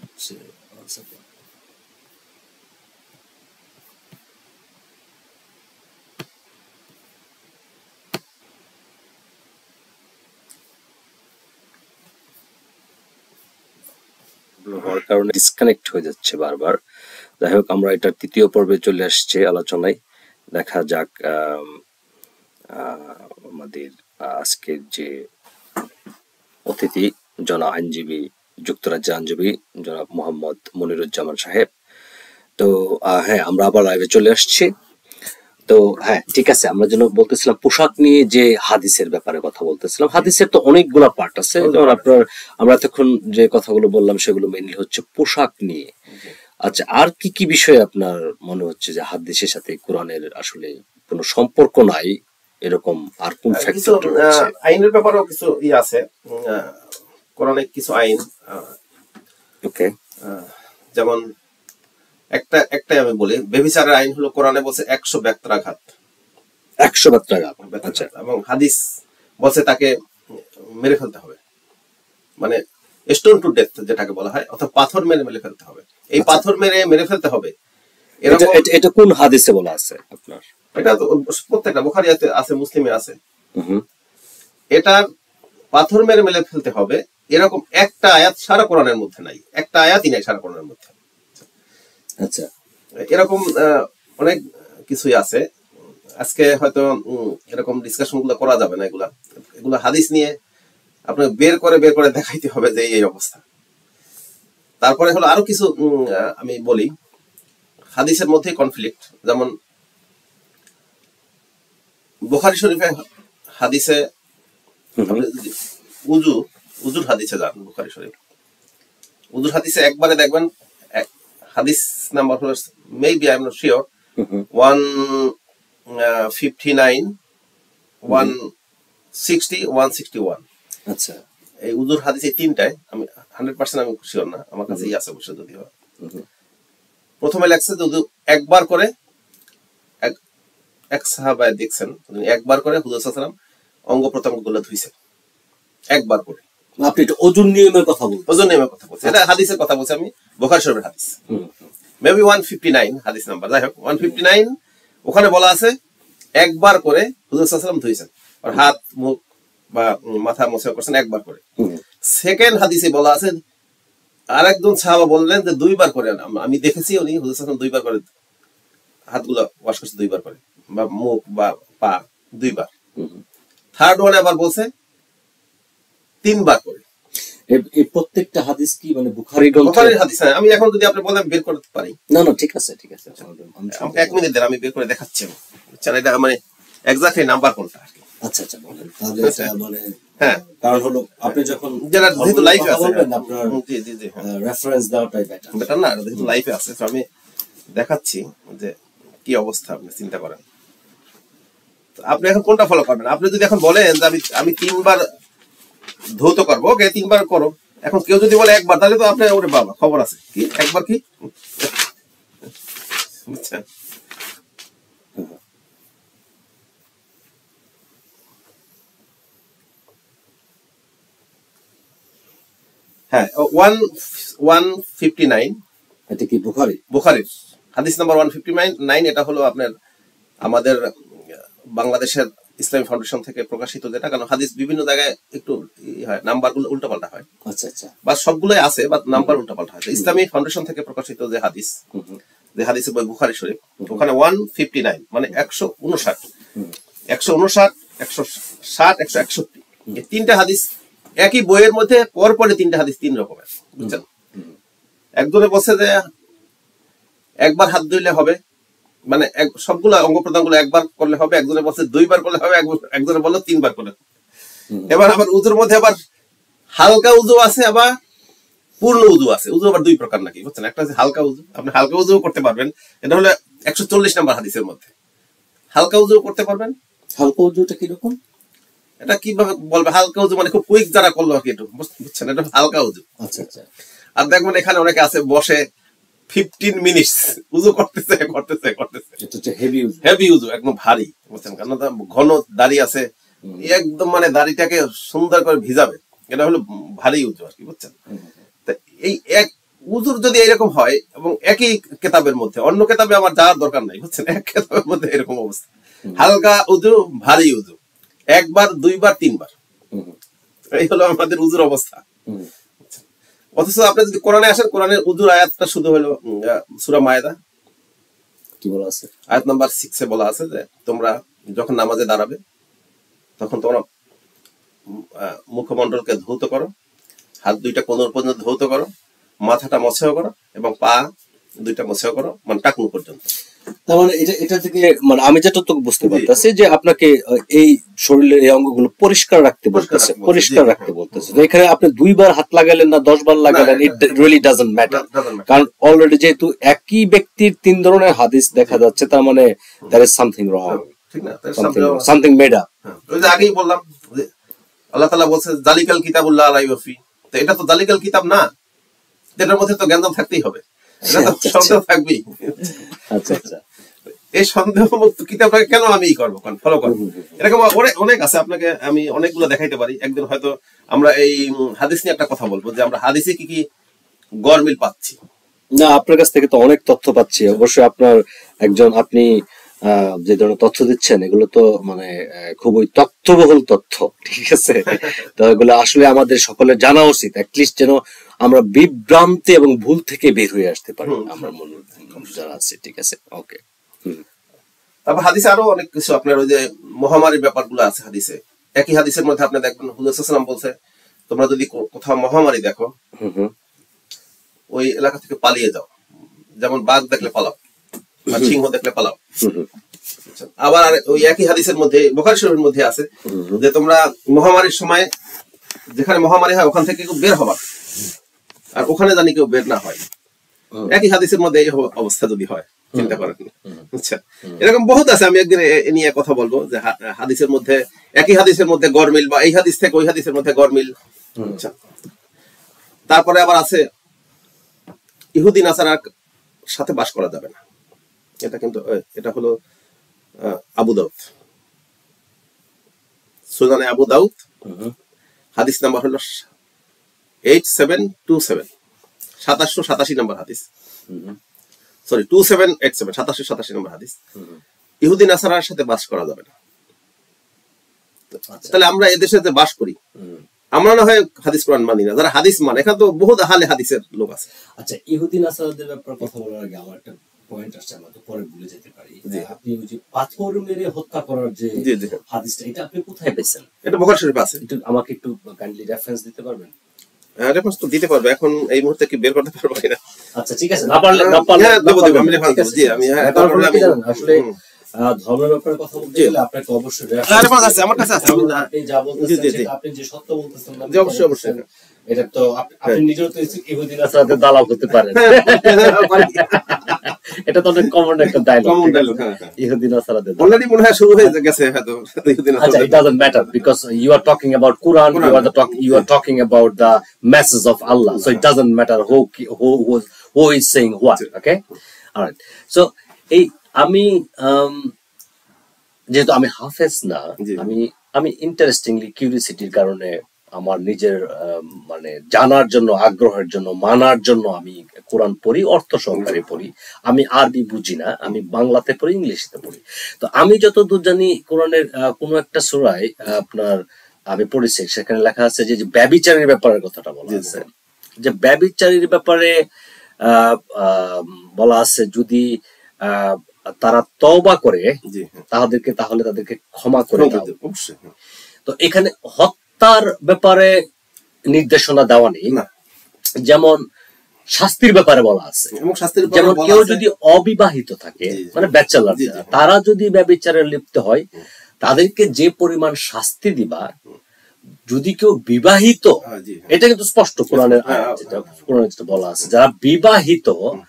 হওয়ার কারণে ডিসকানেক্ট হয়ে যাচ্ছে বারবার। যাই হোক, আমরা এটা তৃতীয় পর্বে চলে আসছে আলোচনায়। দেখা যাক আমাদের আজকের যে অতিথি জনাব আইনজীবী, যুক্তরাজ্যের আইনজীবী জনাব মোহাম্মদ মনিরুজ্জামান সাহেব। তো হ্যাঁ, আমরা আবার লাইভে চলে আসছি। তো হ্যাঁ ঠিক আছে, আমরা যেন বলতেছিলাম পোশাক নিয়ে যে হাদিসের ব্যাপারে কথা বলতেছিলাম। হাদিসের তো অনেকগুলা পার্ট আছে, যেমন আপনার আমরা এতক্ষণ যে কথাগুলো বললাম সেগুলো মেইনলি হচ্ছে পোশাক নিয়ে। আচ্ছা, আর কি কি বিষয় আপনার মনে হচ্ছে যে হাদিসের সাথে কোরআনের আসলে কোনো সম্পর্ক নাই, এরকম আর কোন ফ্যাক্টর আছে? আইনের ব্যাপারেও কিছু ই আছে, কোরআনে কিছু আইন, ওকে, যেমন একটা একটাই আমি বলি, ব্যভিচারের আইন হলো কোরআনে বলছে একশো বেত্রাঘাত, একশো বেত্রাঘাত। আচ্ছা, এবং হাদিস বলছে তাকে মেরে ফেলতে হবে, মানে স্টোন টু ডেথ যেটাকে বলা হয়, অর্থাৎ পাথর মেরে মেরে ফেলতে হবে। এই পাথর মেরে মেরে ফেলতে হবে, এটা কোন হাদিসে বলা আছে আপনার? এটা তো প্রত্যেকটা বুখারীতে আছে, মুসলিমে আছে। এটা পাথর মেরে মেরে ফেলতে হবে এরকম একটা আয়াত সারা কোরআনের মধ্যে নাই, একটা আয়াতই নাই সারা কোরআনের মধ্যে। আচ্ছা, এরকম অনেক কিছুই আছে। আজকে হয়তো এরকম ডিসকাশন গুলো করা যাবে না, এগুলা এগুলা হাদিস নিয়ে আপনাকে বের করে বের করে দেখাইতে হবে যে এই অবস্থা। তারপরে হলো আরো কিছু আমি বলি, হাদিসের মধ্যে কনফ্লিক্ট, যেমন বুখারী শরীফে হাদিসে উজু উজুর হাদিসে যান, বুখারী শরীফ উজুর হাদিসে একবারে দেখবেন হাদিস নাম্বার হলো maybe I am not sure one fifty nine one sixty one sixty one. আচ্ছা, এই উজুর হাদিসে তিনটায় আমি হান্ড্রেড পার্সেন্ট আমি শিওর না, আমার কাছেই আছে অবশ্য যদি হয়। প্রথমে লেখছে যে একবার করে এক এক সাহাবায়ে দেখছেন একবার করে হুজুর সাল্লাল্লাহু আলাইহি ওয়াসাল্লাম অঙ্গ প্রত্যঙ্গ গুলো ধুইছে একবার করে। আপনি এটা ওজুর নিয়মের কথা বলছেন? ওজুর নিয়মের কথা বলছি, এটা হাদিসের কথা বলছি আমি, বুখারী শরীফের হাদিস মেবি ওয়ান ফিফটি নাইন হাদিস নাম্বার, যাই হোক ওয়ান ফিফটি নাইন। ওখানে বলা আছে একবার করে হুজুর সাল্লাল্লাহু আলাইহি ওয়াসাল্লাম ধুইছেন, আর হাত মুখ বা মাথা মোছা করছেন একবার করে। সেকেন্ড হাদিসে বলা আছে আরেকজন সাহাবা বললেন যে দুইবার করে, আমি দেখেছি উনি হুজুর সাল্লাল্লাহু আলাইহি ওয়াসাল্লাম দুইবার করে হাতগুলো ওয়াশ করছে, দুইবার করে, বা মুখ বা পা দুইবার। থার্ড ওয়ানে আবার বলছে তিনবার করে। এই প্রত্যেকটা হাদিস কি মানে বুখারী বুখারীর হাদিস? আমি এখন যদি আপনি বলেন বের করতে পারি। না না ঠিক আছে ঠিক আছে, আমাকে এক মিনিট দেন, আমি বের করে দেখাচ্ছি। আচ্ছা, এটা মানে এক্স্যাক্টলি নাম্বার কোনটা? আচ্ছা আচ্ছা বলেন তাহলে। এটা মানে হ্যাঁ, কারণ হলো আপনি যখন যারা যেহেতু লাইফে আছে বলবেন আপনার জি জি জি রেফারেন্স দেওয়াটাই বেটার বেটার না, যেহেতু লাইফে আছে তো আমি দেখাচ্ছি যে কি অবস্থা, আপনি চিন্তা করেন। আপনি এখন কোনটা ফলো করবেন? আপনি যদি এখন বলেন যে আমি আমি তিনবার ধৌত করবো, ওকে তিনবার করো। এখন কেউ যদি বলে একবার, তাহলে তো আপনি ওরে বাবা খবর আছে কি একবার কি। বুঝছেন? হ্যাঁ, ওয়ান ওয়ান ফিফটি নাইন এটা কি বুখারী? বুখারীর হাদিস নাম্বার ওয়ান ফিফটি নাইন। এটা হলো আপনার আমাদের বাংলাদেশের ইসলামী ফাউন্ডেশন থেকে প্রকাশিত, যেটা কারণ হাদিস বিভিন্ন জায়গায় একটু হয় নাম্বারগুলো উল্টাপাল্টা হয়। আচ্ছা আচ্ছা, বা সবগুলোই আছে বা নাম্বার উল্টাপাল্টা হয়। ইসলামী ফাউন্ডেশন থেকে প্রকাশিত যে হাদিস, যে হাদিসের বই বুখারী শরীফ, ওখানে ওয়ান ফিফটি নাইন মানে একশো উনষাট একশো উনষাট একশো ষাট একশো একষট্টি এই তিনটা হাদিস একই বইয়ের মধ্যে পর পরে তিনটা হাদিস তিন রকমের। বুঝছেন? একজনে বলছে যে একবার হাত ধুইলে হবে, মানে সবগুলো অঙ্গ প্রত্যঙ্গ গুলো একবার করলে হবে। একজনে বলছে দুইবার করলে হবে, একজনে বললো তিনবার করলে। এবার আবার উজুর মধ্যে আবার হালকা উজু আছে, আবার পূর্ণ উজু আছে। উজু আবার দুই প্রকার নাকি, বুঝছেন? একটা হচ্ছে হালকা উজু, আপনি হালকা উজু করতে পারবেন, এটা হলো একশো চল্লিশ নাম্বার হাদিসের মধ্যে। হালকা উজু করতে পারবেন। হালকা উজুটা কিরকম? এটা কিভাবে বলবে? হালকা উজু মানে খুব কুইক যারা করলো আর কি, একটু বুঝছেন, এটা হালকা উজু। আচ্ছা আচ্ছা। আর দেখবেন এখানে অনেকে আছে বসে ফিফটিন মিনিটস উজু করতেছে করতেছে করতেছে, এটা হচ্ছে হেভি উজু। হেভি উজু একদম ভারী, বুঝছেন? কারণ ঘন দাড়ি আছে, একদম মানে দাড়িটাকে সুন্দর করে ভিজাবে, এটা হলো ভারী উজু আর কি, বুঝছেন? এই এক উজুর যদি এরকম হয় এবং একই কেতাবের মধ্যে, অন্য কেতাবে আমার যাওয়ার দরকার নাই, বুঝছেন? এক কেতাবের মধ্যে এরকম অবস্থা, হালকা উজু, ভারী উজু, একবার দুইবার তিনবার, এই হলো আমাদের উজুর অবস্থা। অথচ আপনি যদি কোরআনে আসেন, কোরআনের উজুর আয়াতটা শুধু হলো সূরা মায়েদা কি বলা আছে, আয়াত নাম্বার সিক্সে বলা আছে যে তোমরা যখন নামাজে দাঁড়াবে তখন তোমরা মুখমণ্ডলকে ধৌত করো, হাত দুইটা কোমর পর্যন্ত ধৌত করো, মাথাটা মছেও করো এবং পা দুইটা মছেও করো, মানে টাকনু পর্যন্ত। তার মানে এটা এটা থেকে মানে আমি যেটা তো বুঝতে পারতেছি যে আপনাকে এই শরীরের এই অঙ্গগুলো পরিষ্কার রাখতে বলতেছে, পরিষ্কার রাখতে বলতেছে। তো এখানে আপনি দুইবার হাত লাগালেন না দশ বার লাগালেন, ইট রিয়েলি ডাজন্ট ম্যাটার, কারণ অলরেডি যেহেতু একই ব্যক্তির তিন ধরনের হাদিস দেখা যাচ্ছে, তার মানে দ্যার ইজ সামথিং রং, ঠিক না? Something made up. ওই যে আগেই বললাম যে আল্লাহ তাআলা বলছে জালিকাল কিতাবুল্লাহ রাইবা ফি, তো এটা তো জালিকাল কিতাব না, এটার মধ্যে তো জ্ঞান থাকতেই হবে, এটা তো সন্দেহ থাকবেই। আচ্ছা আচ্ছা, এই সন্দেহমুক্ত কিতাবটাকে কেন আমি ই করবো, ফলো করবো? এরকম অনেক আছে, আপনাকে আমি অনেকগুলো দেখাইতে পারি। একদিন হয়তো আমরা এই হাদিস নিয়ে একটা কথা বলবো যে আমরা হাদিসে কি কি গরমিল পাচ্ছি। না, আপনার কাছ থেকে তো অনেক তথ্য পাচ্ছি, অবশ্যই আপনার একজন আপনি যে ধরনের তথ্য দিচ্ছেন এগুলো তো মানে খুবই তথ্যবহুল তথ্য, ঠিক আছে? তো এগুলো আসলে আমাদের সকলের জানা উচিত, অ্যাটলিস্ট যেন আমরা বিভ্রান্তি এবং ভুল থেকে বের হয়ে আসতে পারি আমরা মনে যারা আছে, ঠিক আছে? ওকে। তারপর হাদিসে আরো অনেক কিছু আপনার ওই যে মহামারীর ব্যাপারগুলো আছে হাদিসে। একই হাদিসের মধ্যে আপনি দেখবেন হুজুর সাল্লাল্লাহু আলাইহি ওয়াসাল্লাম বলছে তোমরা যদি কোথাও মহামারী দেখো, ওই এলাকা থেকে পালিয়ে যাও, যেমন বাঘ দেখলে পালাও বা সিংহ দেখলে পালাও। আবার ওই একই হাদিসের মধ্যে, বুখারী শরীফের মধ্যে আছে যে তোমরা মহামারীর সময় যেখানে মহামারী হয় ওখান থেকে কেউ বের হবা, আর ওখানে জানি কেউ বের না হয়। একই হাদিসের মধ্যে এই অবস্থা যদি হয়, চিন্তা করেন। আচ্ছা, এরকম বহুত আছে, আমি একদিন এ নিয়ে কথা বলবো যে হাদিসের মধ্যে, একই হাদিসের মধ্যে গরমিল, বা এই হাদিস থেকে ওই হাদিসের মধ্যে গরমিল। আচ্ছা, তারপরে আবার আছে ইহুদি নাসারার সাথে বাস করা যাবে না। এটা কিন্তু এটা হলো আবু দাউদ, সুনানে আবু দাউদ, হাদিস নাম্বার হলো এইট সেভেন টু সেভেন, সাতাশশো সাতাশি নম্বর হাদিস, sorry two seven eight seven, সাতাশশো সাতাশি নম্বর হাদিস। ইহুদি নাসারার সাথে বাস করা যাবে না। তাহলে আমরা এদেশে যে বাস করি, আমরা না হয় হাদিস কোরআন মানি না, যারা হাদিস মানে, এখানে তো বহুত আহলে হাদিসের লোক আছে। আচ্ছা, ইহুদি নাসারাদের ব্যাপারে কথা বলার আগে আমার একটা পয়েন্ট আসছে, আমরা তো পরে ভুলে যেতে পারি। আপনি ওই যে পাথর মেরে হত্যা করার যে হাদিসটা, এটা আপনি কোথায় পেয়েছেন? এটা বুখারী শরীফে আছে। একটু আমাকে একটু কাইন্ডলি রেফারেন্স দিতে পারবেন? হ্যাঁ, রেফারেন্স তো দিতে পারবো, এখন এই মুহূর্তে কি বের করতে পারবো কিনা। আচ্ছা, ঠিক আছে, না পারলে না পারলে দেব দেব, আমি রেফারেন্স দেব। জি, আমি হ্যাঁ, তারপরে আমি আসলে ধর্মের ব্যাপারে কথা বলতে গেলে আপনাকে অবশ্যই রেফারেন্স আছে, আমার কাছে আছে। আপনি যা বলতেছেন, আপনি যে সত্য বলতেছেন, জি অবশ্যই অবশ্যই, এটা তো আপনি নিজেও তো ইহুদি নাসারাদের দালাল হতে পারেন। এটা তো অনেক কমন একটা ডায়লগ, কমন ডায়লগ। ইহুদি নাসারাদের অলরেডি মনে হয় শুরু হয়ে গেছে হয়তো ইহুদি নাসারা। আচ্ছা, it doesn't matter because you are talking about Quran, you are the talk you are talking about the message of Allah, so it doesn't matter who who was who is saying what. Okay, all right. So এই আমি যেহেতু আমি হাফেজ না, আমি আমি ইন্টারেস্টিংলি কিউরিওসিটির কারণে, আমার নিজের মানে জানার জন্য, আগ্রহের জন্য, মানার জন্য আমি কোরআন পড়ি, অর্থ সহকারে পড়ি। আমি আরবি বুঝি না, আমি বাংলাতে পড়ি, ইংলিশে পড়ি। তো আমি যতদূর জানি কোরআনের কোনো একটা সূরায় আপনার আমি পড়েছি, সেখানে লেখা আছে যে ব্যভিচারীর ব্যাপারের কথাটা বলা আছে, যে ব্যভিচারীর ব্যাপারে আহ বলা আছে যদি আহ তারা তওবা করে তাদেরকে, তাহলে তাদেরকে ক্ষমা করে দাও। তো এখানে হত্যার ব্যাপারে নির্দেশনা দেওয়া নেই, যেমন শাস্তির ব্যাপারে বলা আছে। যেমন কেউ যদি অবিবাহিত থাকে, মানে ব্যাচেলর, তারা যদি ব্যভিচারে লিপ্ত হয়, তাদেরকে যে পরিমাণ শাস্তি দিবা, যদি কেউ বিবাহিত, এটা কিন্তু স্পষ্ট কোরআনের যেটা কোরআনে যেটা বলা আছে, যারা বিবাহিত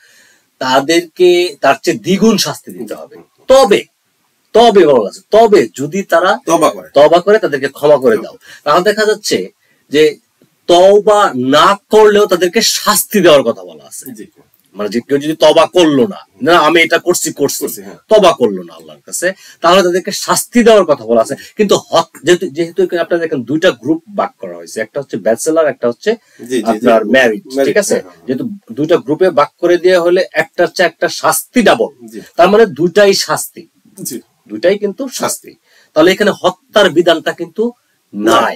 তাদেরকে তার চেয়ে দ্বিগুণ শাস্তি দিতে হবে। তবে তবে বলা আছে, তবে যদি তারা তওবা করে তাদেরকে ক্ষমা করে দাও। তাহলে দেখা যাচ্ছে যে তওবা না করলেও তাদেরকে শাস্তি দেওয়ার কথা বলা আছে। মানে যে কেউ যদি তওবা করলো না, না আমি এটা করছি করছি তওবা করলো না আল্লাহর কাছে, তাহলে তাদেরকে শাস্তি দেওয়ার কথা বলা আছে। কিন্তু যেহেতু যেহেতু আপনারা দেখেন দুইটা গ্রুপ ভাগ করা হয়েছে, একটা হচ্ছে ব্যাচেলর, একটা হচ্ছে আপনার ম্যারিড, ঠিক আছে? যেহেতু দুইটা গ্রুপে ভাগ করে দেওয়া হলে একটা হচ্ছে একটা শাস্তি ডাবল, তার মানে দুইটাই শাস্তি, দুইটাই কিন্তু শাস্তি। তাহলে এখানে হত্যার বিধানটা কিন্তু নাই।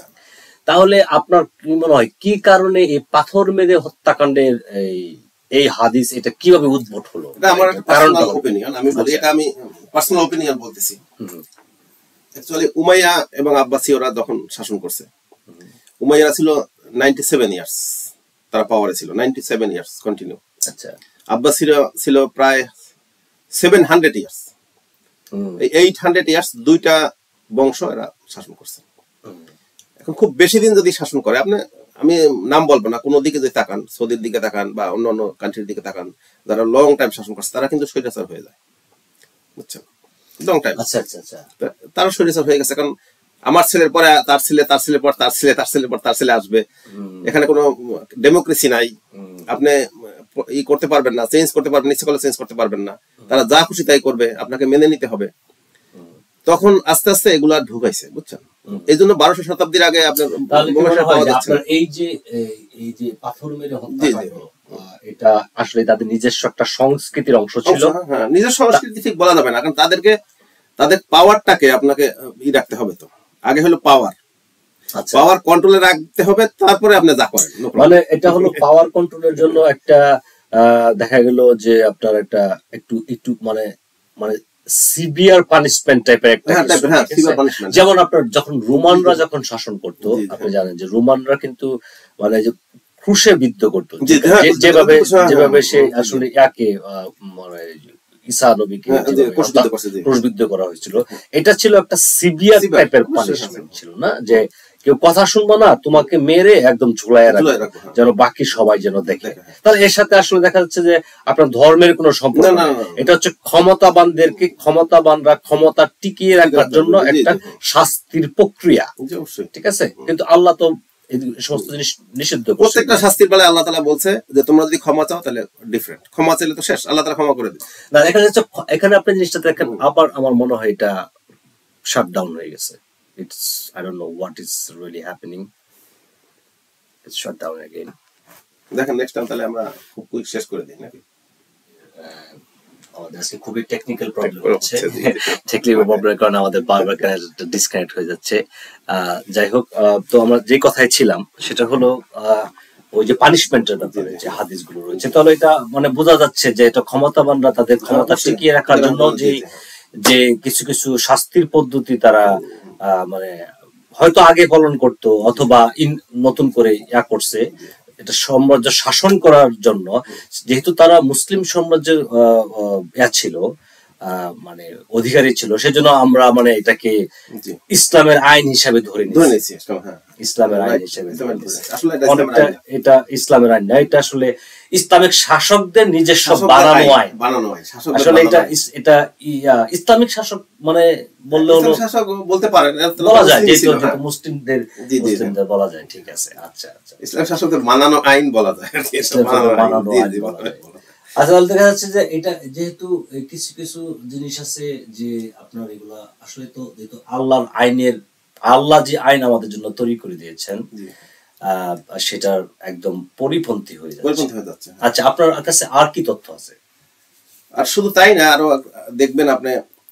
তাহলে আপনার কি মনে হয় কি কারণে এই পাথর মেরে হত্যাকাণ্ডের এই এই হাদিস এটা কিভাবে উদ্ভট হলো? এটা আমার পার্সোনাল অপিনিয়ন, আমি বলি, এটা আমি পার্সোনাল অপিনিয়ন বলতেছি। অ্যাকচুয়ালি উমাইয়া এবং আব্বাসীয়রা যখন শাসন করছে, উমাইয়ারা ছিল নাইনটি সেভেন ইয়ার্স, তারা পাওয়ারে ছিল নাইনটি সেভেন ইয়ার্স কন্টিনিউ। আচ্ছা, আব্বাসীরা ছিল প্রায় সেভেন হান্ড্রেড ইয়ার্স, এই এইট হান্ড্রেড ইয়ার্স দুইটা বংশ এরা শাসন করছে। এখন খুব বেশি দিন যদি শাসন করে, আপনি আমি নাম বলবো না, কোনো দিকে যদি তাকান, সৌদির দিকে তাকান বা অন্য অন্য কান্ট্রির দিকে তাকান, যারা লং টাইম শাসন করছে তারা কিন্তু স্বৈরাচার হয়ে যায়, বুঝছেন? Long time. আচ্ছা আচ্ছা আচ্ছা, তারা স্বৈরাচার হয়ে গেছে। কারণ আমার ছেলের পরে তার ছেলে, তার ছেলের পর তার ছেলে, তার ছেলের পর তার ছেলে আসবে। এখানে কোনো ডেমোক্রেসি নাই, আপনি ই করতে পারবেন না, চেঞ্জ করতে পারবেন, ইচ্ছে করলে চেঞ্জ করতে পারবেন না। তারা যা খুশি তাই করবে, আপনাকে মেনে নিতে হবে। তখন আস্তে আস্তে এগুলা ঢুকাইছে, বুঝছেন? এই জন্য বারোশো শতাব্দীর আগে আপনার এই যে এই যে পাথর মেরে হত্যাকাণ্ড, এটা আসলে তাদের নিজস্ব একটা সংস্কৃতির অংশ ছিল। হ্যাঁ, নিজের সংস্কৃতি ঠিক বলা যাবে না, কারণ তাদেরকে তাদের পাওয়ারটাকে আপনাকে ই রাখতে হবে। তো আগে হলো পাওয়ার, পাওয়ার কন্ট্রোলে রাখতে হবে, তারপরে আপনি যা করেন। মানে এটা হলো পাওয়ার কন্ট্রোলের জন্য একটা দেখা গেল যে আপনার একটা একটু একটু মানে মানে সিভিয়ার পানিশমেন্ট টাইপের একটা, যেমন আপনার যখন রোমানরা যখন শাসন করতো, আপনি জানেন যে রোমানরা কিন্তু মানে যে ক্রুশে বিদ্ধ করতো, যেভাবে যেভাবে সে আসলে একে মানে ঈসা নবীকে ক্রুশবিদ্ধ করা হয়েছিল, এটা ছিল একটা সিভিয়ার টাইপের পানিশমেন্ট ছিল না, যে কেউ কথা শুনবো না, তোমাকে মেরে একদম ঝুলাইয়া রাখবো যেন বাকি সবাই যেন দেখে। তাহলে এর সাথে আসলে দেখা যাচ্ছে যে আপনার ধর্মের কোনো সম্পর্ক না, এটা হচ্ছে ক্ষমতাবানদেরকে ক্ষমতাবানরা ক্ষমতা টিকিয়ে রাখার জন্য একটা শাস্তির প্রক্রিয়া, ঠিক আছে। কিন্তু আল্লাহ তো এই সমস্ত জিনিস নিষিদ্ধ করছে। প্রত্যেকটা শাস্তির বেলায় আল্লাহ তাআলা বলছে যে তোমরা যদি ক্ষমা চাও তাহলে ডিফারেন্ট, ক্ষমা চাইলে তো শেষ, আল্লাহ তাআলা ক্ষমা করে দেবে না। এখানে হচ্ছে এখানে আপনি জিনিসটা দেখেন, আবার আমার মনে হয় এটা শাটডাউন হয়ে গেছে। It's I don't know what is really happening. It's shut down again. দেখেন নেক্সট টাইম তাহলে আমরা খুব কুইক শেষ করে দিই নাকি? আমাদের আজকে খুবই টেকনিক্যাল প্রবলেম হচ্ছে, টেকনিক্যাল প্রবলেমের কারণে আমাদের বারবার কানেক্ট ডিসকানেক্ট হয়ে যাচ্ছে। যাই হোক, তো আমরা যে কথায় ছিলাম সেটা হলো ওই যে পানিশমেন্টের ব্যাপারে যে হাদিসগুলো রয়েছে, তাহলে এটা মানে বোঝা যাচ্ছে যে এটা ক্ষমতাবানরা তাদের ক্ষমতা টিকিয়ে রাখার জন্য যে যে কিছু কিছু শাস্তির পদ্ধতি তারা মানে হয়তো আগে পালন করতো অথবা নতুন করে ইয়া করছে, এটা সাম্রাজ্য শাসন করার জন্য। যেহেতু তারা মুসলিম সাম্রাজ্যের ইয়া ছিল, মানে অধিকারী ছিল, সেজন্য আমরা মানে এটাকে ইসলামের আইন হিসাবে ধরে নিয়েছি, ইসলামের আইন হিসাবে। অনেকটা এটা ইসলামের আইন না, এটা আসলে ইসলামিক শাসকদের নিজস্ব বানানো আইন। আসলে এটা এটা ইসলামিক শাসক মানে বললে হলো বলতে পারেন, বলা যায় যেহেতু মুসলিমদের মুসলিমদের বলা যায়, ঠিক আছে। আচ্ছা আচ্ছা, ইসলাম শাসকদের বানানো আইন বলা যায়, বানানো আইন বলা যায়। আচ্ছা, দেখা যাচ্ছে যে এটা যেহেতু কিছু কিছু জিনিস আছে যে আপনার এগুলা আসলে তো যেহেতু আল্লাহর আইনের, আল্লাহ যে আইন আমাদের জন্য তৈরি করে দিয়েছেন আহ সেটার একদম পরিপন্থী হয়ে যাচ্ছে। আচ্ছা, আপনার কাছে আর কি তথ্য আছে? আর শুধু তাই না, আরো দেখবেন আপনি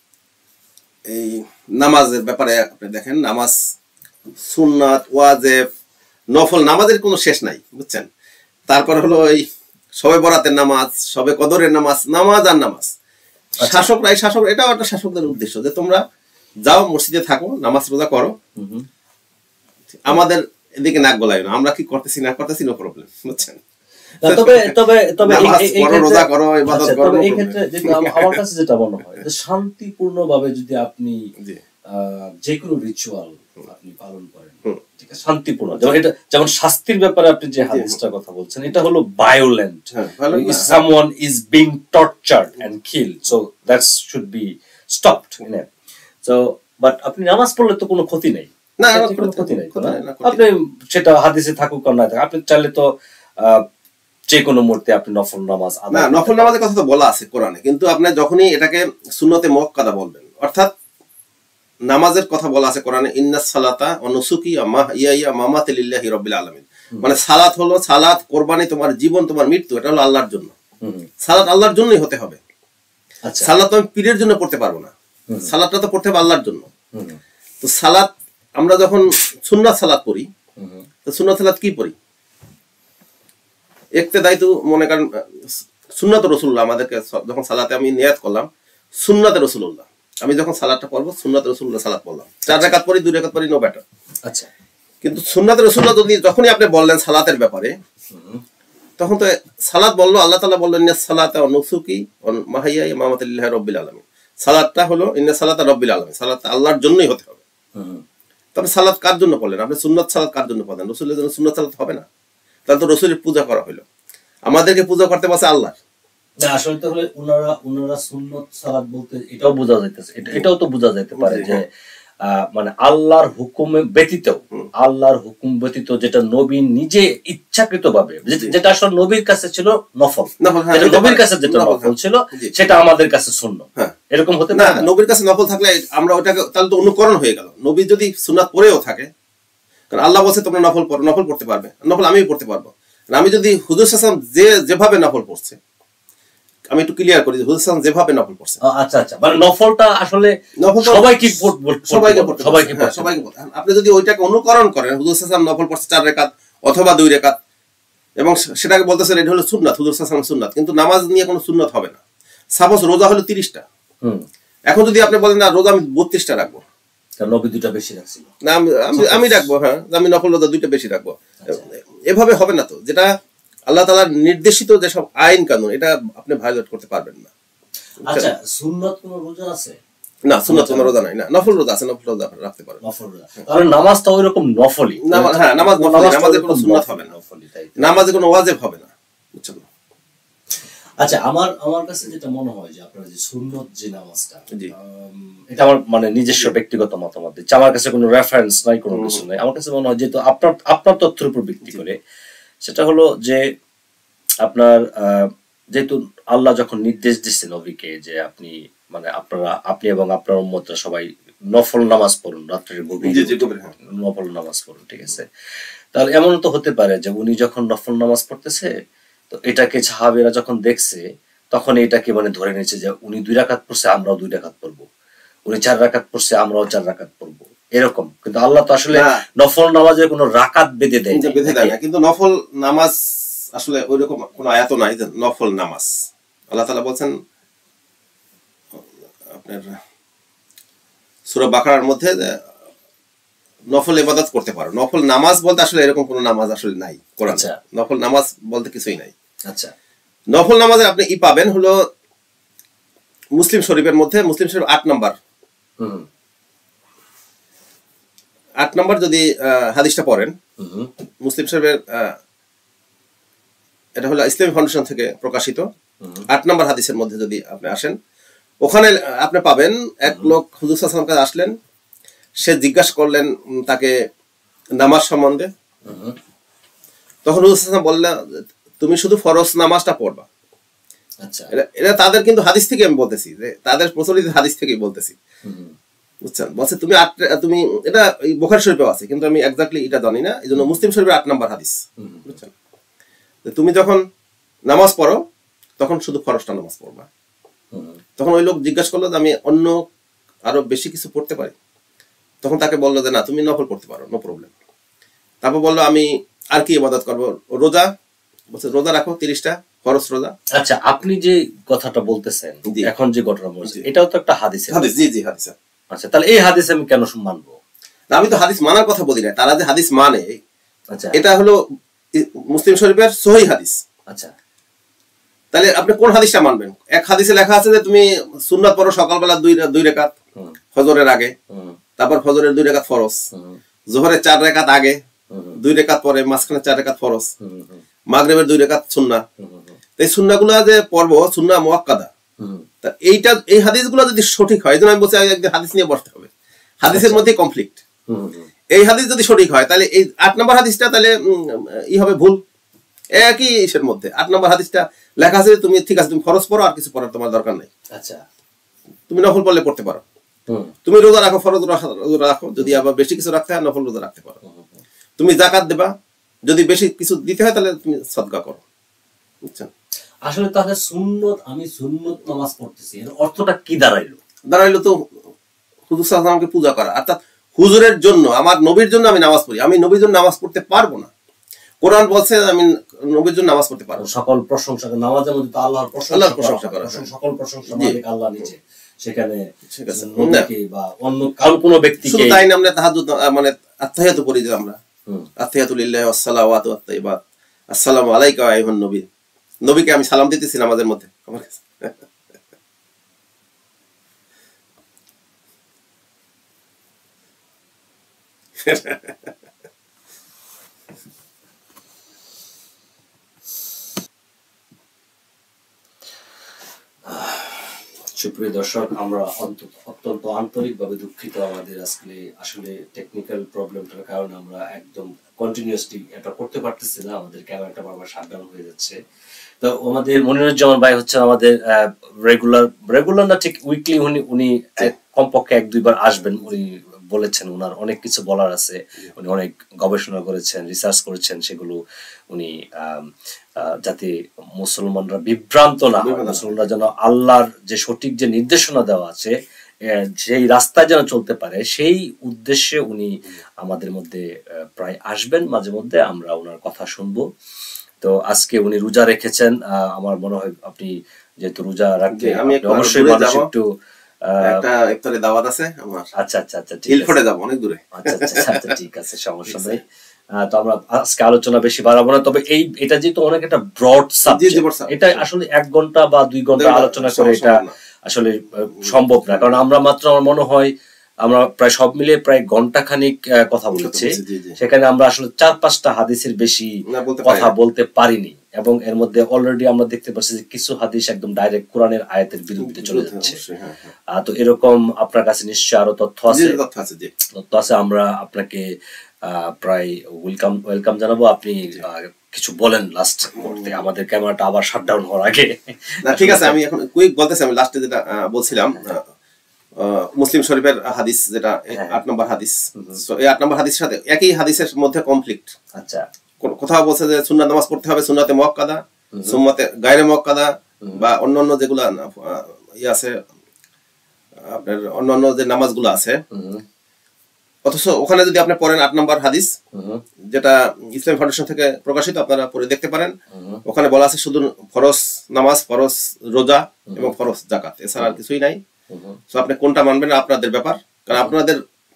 এই নামাজের ব্যাপারে আপনি দেখেন, নামাজ সুন্নাত, ওয়াজিব, নফল, নামাজের কোনো শেষ নাই, বুঝছেন। তারপর হলো এই সবে বরাতের নামাজ, সবে কদরের নামাজ, নামাজ আর নামাজ। শাসকরা এই শাসক, এটাও একটা শাসকদের উদ্দেশ্য যে তোমরা যাও মসজিদে থাকো, নামাজ রোজা করো, আমাদের এদিকে নাক গলায় না, আমরা কি করতেছি না করতেছি নো প্রবলেম, বুঝছেন। তবে তবে তবে রোজা করো, ইবাদত করো। এই ক্ষেত্রে আমার কাছে যেটা মনে হয় যে শান্তিপূর্ণভাবে যদি আপনি যে কোনো রিচুয়াল আপনি পালন করেন, ঠিক আছে, শান্তিপূর্ণ, যেমন এটা যেমন শাস্তির ব্যাপারে আপনি যে হাদিসটার কথা বলছেন, এটা হলো violent, someone is being tortured and killed, so that should be stopped, you know. So but আপনি নামাজ পড়লে তো কোনো ক্ষতি নেই, না কোনো ক্ষতি নেই, আপনি সেটা হাদিসে থাকুক আর না থাকুক, আপনি চাইলে তো যে কোনো মুহূর্তে আপনি নফল নামাজ আদায়। না, নফল নামাজের কথা তো বলা আছে কোরআনে, কিন্তু আপনি যখনই এটাকে সুন্নতে মুআক্কাদা বলবেন, অর্থাৎ নামাজের কথা বলা আছে কোরআনে, ইন্নাস সালাতা ওয়া নুসুকি ওয়া মাহইয়া মামাতি লিল্লাহি রাব্বিল আলামিন, মানে সালাত হলো, সালাত কুরবানি, তোমার জীবন তোমার মৃত্যু, এটা হলো আল্লাহর জন্য। সালাত আল্লাহর জন্যই হতে হবে। আচ্ছা, সালাত তো আমি পীরের জন্য পড়তে পারবো না, সালাতটা তো পড়তে হবে আল্লাহর জন্য। তো সালাত আমরা যখন সুন্নাত সালাত পড়ি, তো সুন্নাত সালাত কি পড়ি? ইক্তেদাই তো মনে করেন সুন্নাত রাসূলুল্লাহ, আমাদেরকে যখন সালাতে আমি নিয়াত করলাম সুন্নাতে রাসূলুল্লাহ, আমি যখন সালাতটা পড়বো সুন্নাতে রাসূলুল্লাহ সালাত পড়লাম, চার রাকাত পড়ি, দুই রাকাত পড়ি, নো ব্যাটার। আচ্ছা, কিন্তু সুন্নাতে রাসূলুল্লাহ যদি যখনই আপনি বললেন সালাতের ব্যাপারে, তখন তো সালাত বললো, আল্লাহ তাআলা বললেন ইন্নাস সালাতা ওয়া নুসুকি ওয়া মাহইয়া মামাতি লিল্লাহি রাব্বিল আলামিন। সালাতটা হলো ইন্নাস সালাতা রাব্বিল আলামিন, সালাত আল্লাহর জন্যই হতে হবে। তবে সালাত কার জন্য পড়লেন আপনি? সুন্নাত সালাত কার জন্য পড়লেন? রাসূলের জন্য সুন্নাত সালাত হবে না? তাহলে তো রাসূলের পূজা করা হলো, আমাদেরকে পূজা করতে বসে আল্লাহ। না, আসলে তো হলো উনারা উনারা সুন্নাত সালাত বলতে এটাও বোঝা যাইতেছে, এটাও তো বোঝা যাইতে পারে যে মানে আল্লাহর হুকুম ব্যতীত, আল্লাহর হুকুম ব্যতীত যেটা নবী নিজে ইচ্ছাকৃতভাবে, যেটা আসলে নবীর কাছে ছিল নফল, নবীর কাছে যেটা নফল ছিল সেটা আমাদের কাছে সুন্নাত, এরকম হতে পারে না। নবীর কাছে নফল থাকলে আমরা ওটাকে তাহলে তো অনুকরণ হয়ে গেল। নবী যদি সুন্নাত পড়েও থাকে, কারণ আল্লাহ বলছে তোমরা নফল পড়ো, নফল পড়তে পারবে, নফল আমিও পড়তে পারবো। আমি যদি হুজুর সাল্লাল্লাহু আলাইহি ওয়াসাল্লাম যে যেভাবে নফল পড়ছে, আমি একটু ক্লিয়ার করি, হুজুর সাল্লাল্লাহু আলাইহি ওয়াসাল্লাম যেভাবে নফল পড়ছে, আচ্ছা আচ্ছা, মানে নফলটা আসলে সবাইকে সবাইকে পড়তে সবাইকে সবাইকে পড়তে। আপনি যদি ওইটাকে অনুকরণ করেন, হুজুর সাল্লাল্লাহু আলাইহি ওয়াসাল্লাম নফল পড়ছে চার রাকাত অথবা দুই রাকাত, এবং সেটাকে বলতেছেন এটা হলো সুন্নাত, হুজুর সাল্লাল্লাহু আলাইহি ওয়াসাল্লাম সুন্নাত, কিন্তু নামাজ নিয়ে কোনো সুন্নাত হবে না। সাপোজ রোজা হলো তিরিশটা, এখন যদি আপনি বলেন না রোজা আমি বত্রিশটা রাখবো, নবী দুইটা বেশি রাখছিল না আমি আমি রাখবো, হ্যাঁ আমি নফল রোজা দুইটা বেশি রাখবো, এভাবে হবে না তো। যেটা আল্লাহ তাআলার নির্দেশিত যেসব আইন কানুন এটা আপনি ভায়োলেট করতে পারবেন না। আচ্ছা সুন্নাত কোন রোজা আছে? না সুন্নাত কোনো রোজা নাই, না নফল রোজা আছে, নফল রোজা রাখতে পারেন। নফল রোজা তাহলে নামাজটা ওইরকম নফলই, হ্যাঁ নামাজ নফল, নামাজে কোনো সুন্নাত হবে না, নামাজে কোনো ওয়াজিব হবে না, বুঝছেন? আচ্ছা আমার আমার কাছে যেটা মনে হয় যে আপনার যে সুন্নত যে নামাজটা, এটা আমার মানে নিজস্ব ব্যক্তিগত মতামত, যে আমার কাছে কোনো রেফারেন্স নাই, কোনো কিছু নাই, আমার কাছে মনে হয় যেহেতু আপনার আপনার তথ্যের উপর ভিত্তি করে, সেটা হলো যে আপনার যেহেতু আল্লাহ যখন নির্দেশ দিচ্ছে নবীকে যে আপনি মানে আপনারা আপনি এবং আপনার উম্মতরা সবাই নফল নামাজ পড়ুন, রাত্রের গভীরে নফল নামাজ পড়ুন, ঠিক আছে? তাহলে এমন তো হতে পারে যে উনি যখন নফল নামাজ পড়তেছে তো এটাকে সাহাবীরা যখন দেখছে তখন এটাকে মানে ধরে নিয়েছে যে উনি দুই রাকাত পড়ছে আমরাও দুই রাকাত পড়বো, উনি চার রাকাত পড়ছে আমরাও চার রাকাত পড়বো, এরকম। কিন্তু আল্লাহ তো আসলে নফল নামাজের কোনো রাকাত বেঁধে দেয় বেঁধে দেয় না, কিন্তু নফল নামাজ আসলে ওইরকম কোনো আয়াত নাই যে নফল নামাজ। আল্লাহ তাআলা বলছেন আপনার সূরা বাকারার মধ্যে নফল ইবাদত করতে পারো, নফল নামাজ বলতে আসলে এরকম কোনো নামাজ আসলে নাই কোরআনে। আচ্ছা নফল নামাজ বলতে কিছুই নাই। আচ্ছা নফল নামাজে আপনি ই পাবেন হলো মুসলিম শরীফের মধ্যে, মুসলিম শরীফ আট নম্বর হুম আট নম্বর যদি হাদিসটা পড়েন, মুসলিম শরীফের এটা হলো ইসলামী ফাউন্ডেশন থেকে প্রকাশিত আট নম্বর হাদিসের মধ্যে যদি আপনি আসেন, ওখানে আপনি পাবেন এক লোক হুজুর সাল্লাল্লাহু আলাইহি ওয়াসাল্লামের কাছে আসলেন, সে জিজ্ঞাসা করলেন তাকে নামাজ সম্বন্ধে, তখন হুজুর সাল্লাল্লাহু আলাইহি ওয়াসাল্লাম বললেন তুমি শুধু ফরজ নামাজটা পড়বা। আচ্ছা এটা তাদের কিন্তু হাদিস থেকে আমি বলতেছি, যে তাদের প্রচলিত হাদিস থেকেই বলতেছি, বুঝছেন? বলছে তুমি আট তুমি এটা বুখারী শরীফেও আছে কিন্তু আমি এক্স্যাক্টলি এটা জানি না, এই জন্য মুসলিম শরীফের আট নম্বর হাদিস, বুঝছেন? তুমি যখন নামাজ পড়ো তখন শুধু ফরজটা নামাজ পড়বা। তখন ওই লোক জিজ্ঞাসা করলো যে আমি অন্য আরো বেশি কিছু পড়তে পারি, তখন তাকে বললো যে না তুমি নফল পড়তে পারো, নো প্রবলেম। তারপর বললো আমি আর কি ইবাদত করবো, রোজা, বলছে রোজা রাখো তিরিশটা ফরজ রোজা। আচ্ছা আপনি যে কথাটা বলতেছেন এখন যে ঘটনা বলছেন এটাও তো একটা হাদিস। হাদিস, জি জি হাদিস। আচ্ছা তাহলে এই হাদিস আমি কেন মানবো? আমি তো হাদিস মানার কথা বলি না, তারা যে হাদিস মানে, আচ্ছা এটা হলো মুসলিম শরীফের সহিহ হাদিস। আচ্ছা তাহলে আপনি কোন হাদিসটা মানবেন? এক হাদিসে লেখা আছে যে তুমি সুন্নাত পড়ো সকালবেলা দুই দুই রাকাত ফজরের আগে, তারপর ফজরের দুই রাকাত ফরজ, যোহরের চার রাকাত আগে দুই রাকাত পরে, মাঝখানে চার রাকাত ফরজ, মাগরিবের দুই রাকাত সুন্নাহ। এই সুন্নাহগুলো যে পড়বো সুন্নাহ মুআক্কাদা, তা এইটা এই হাদিসগুলো যদি সঠিক হয়, আমি বলছি একদিন হাদিস নিয়ে বসতে হবে, হাদিসের মধ্যে কনফ্লিক্ট। এই হাদিস যদি সঠিক হয় তাহলে এই আট নম্বর হাদিসটা তাহলে ই হবে ভুল। একই ইসের মধ্যে আট নম্বর হাদিসটা লেখা আছে তুমি ঠিক আছে তুমি ফরজ পড়ো, আর কিছু পড়ার তোমার দরকার নেই। আচ্ছা তুমি নফল পড়লে পড়তে পারো, তুমি রোজা রাখো, ফরজ রোজা রাখো, যদি আবার বেশি কিছু রাখতে হয় নফল রোজা রাখতে পারো, তুমি যাকাত দেবা, যদি বেশি কিছু দিতে হয় তাহলে তুমি সদকা করো, বুঝছেন? আসলে তাহলে সুন্নত, আমি সুন্নত নামাজ পড়তেছি এর অর্থটা কি দাঁড়াইলো? দাঁড়াইলো তো হুজুর সাল্লাল্লাহু আলাইহি ওয়াসাল্লামকে পূজা করা, অর্থাৎ হুজুরের জন্য, আমার নবীর জন্য আমি নামাজ পড়ি, আমি নবীর জন্য নামাজ পড়তে পারবো না। কোরআন বলছে আমি নবীর জন্য নামাজ পড়তে পারবো। সকল প্রশংসা, নামাজের মধ্যে তো আল্লাহর প্রশংসা করা, সকল প্রশংসা মালিক আল্লাহ নিজে, সেখানে নবীকে বা অন্য কারো কোনো ব্যক্তিকে শুধু তাই না, আমরা তাহাজ্জুদ মানে আত্তাহিয়াত পড়ি যে আমরা আত্তাহিয়াতু লিল্লাহি ওয়াস সালাওয়াতু ওয়াত তাইয়্যিবাত, আসসালামু আলাইকা ওয়া আইয়ুহান নবী, নবীকে আমি সালাম দিতেছি নামাজের মধ্যে আমার কাছে। সুপ্রিয় দর্শক, আমরা অত্যন্ত আন্তরিকভাবে দুঃখিত, আমাদের আজকে আসলে টেকনিক্যাল প্রবলেমটার কারণে আমরা একদম কন্টিনিউয়াসলি এটা করতে পারতেছি না, আমাদের ক্যামেরাটা বারবার শাটডাউন হয়ে যাচ্ছে। তো আমাদের মনিরুজ্জামান ভাই হচ্ছে আমাদের রেগুলার রেগুলার না ঠিক উইকলি উনি উনি কমপক্ষে এক দুইবার আসবেন, উনি বলেছেন ওনার অনেক কিছু বলার আছে, উনি অনেক গবেষণা করেছেন, রিসার্চ করেছেন, সেগুলো উনি যাতে মুসলমানরা বিভ্রান্ত না হয়, মুসলমানরা যেন আল্লাহর যে সঠিক যে নির্দেশনা দেওয়া আছে সেই রাস্তায় যেন চলতে পারে, সেই উদ্দেশ্যে উনি আমাদের মধ্যে প্রায় আসবেন মাঝে মধ্যে, আমরা ওনার কথা শুনবো। তো আজকে উনি রোজা রেখেছেন, আমার মনে হয় আপনি যেহেতু রোজা রাখতে অবশ্যই মানুষ একটু একটা ইফতারে দাওয়াত আছে আমার। আচ্ছা আচ্ছা আচ্ছা, ঠিক ইলফোর্ডে যাব, অনেক দূরে। আচ্ছা আচ্ছা আচ্ছা, ঠিক আছে, সমস্যা নেই। তো আমরা আজকে আলোচনা বেশি বাড়াবো না, তবে এই এটা যেহেতু অনেক একটা ব্রড সাবজেক্ট, এটা আসলে এক ঘন্টা বা দুই ঘন্টা আলোচনা করে এটা আসলে সম্ভব না, কারণ আমরা মাত্র আমার মনে হয় আমরা প্রায় সব মিলে প্রায় ঘন্টা খানিক কথা বলেছি, সেখানে আমরা আসলে চার পাঁচটা হাদিসের বেশি কথা বলতে পারিনি, এবং এর মধ্যে অলরেডি আমরা দেখতে পাচ্ছি যে কিছু হাদিস একদম ডাইরেক্ট কোরআনের আয়াতের বিরুদ্ধে চলে যাচ্ছে। তো এরকম আপনার কাছে নিশ্চয়ই আরো তথ্য আছে, তথ্য আছে, আমরা আপনাকে প্রায় ওয়েলকাম ওয়েলকাম জানাবো। আপনি কিছু বলেন লাস্ট মুহূর্তে, আমাদের ক্যামেরাটা আবার শাটডাউন হওয়ার আগে। না ঠিক আছে, আমি এখন কুইক বলতেছি। আমি লাস্টে যেটা বলছিলাম, মুসলিম শরীফের হাদিস যেটা আট নম্বর হাদিস, এই আট নম্বর হাদিসের সাথে একই হাদিসের মধ্যে কনফ্লিক্ট। আচ্ছা, কোথাও বলছে যে সুন্নাত নামাজ পড়তে হবে সুন্নাতে মুআক্কাদা, সুন্নাতে গায়রে মুআক্কাদা, বা অন্যান্য যেগুলা ই আছে আপনার অন্যান্য যে নামাজগুলো আছে, অথচ ওখানে যদি আপনি পড়েন আট নম্বর হাদিস যেটা ইসলাম ফাউন্ডেশন থেকে প্রকাশিত, আপনারা পড়ে দেখতে পারেন। ওখানে বলা আছে শুধু ফরজ নামাজ, ফরজ রোজা এবং ফরজ যাকাত, এছাড়া আর কিছুই নাই। তো আপনি কোনটা মানবেন আপনাদের ব্যাপার, কারণ আপনাদের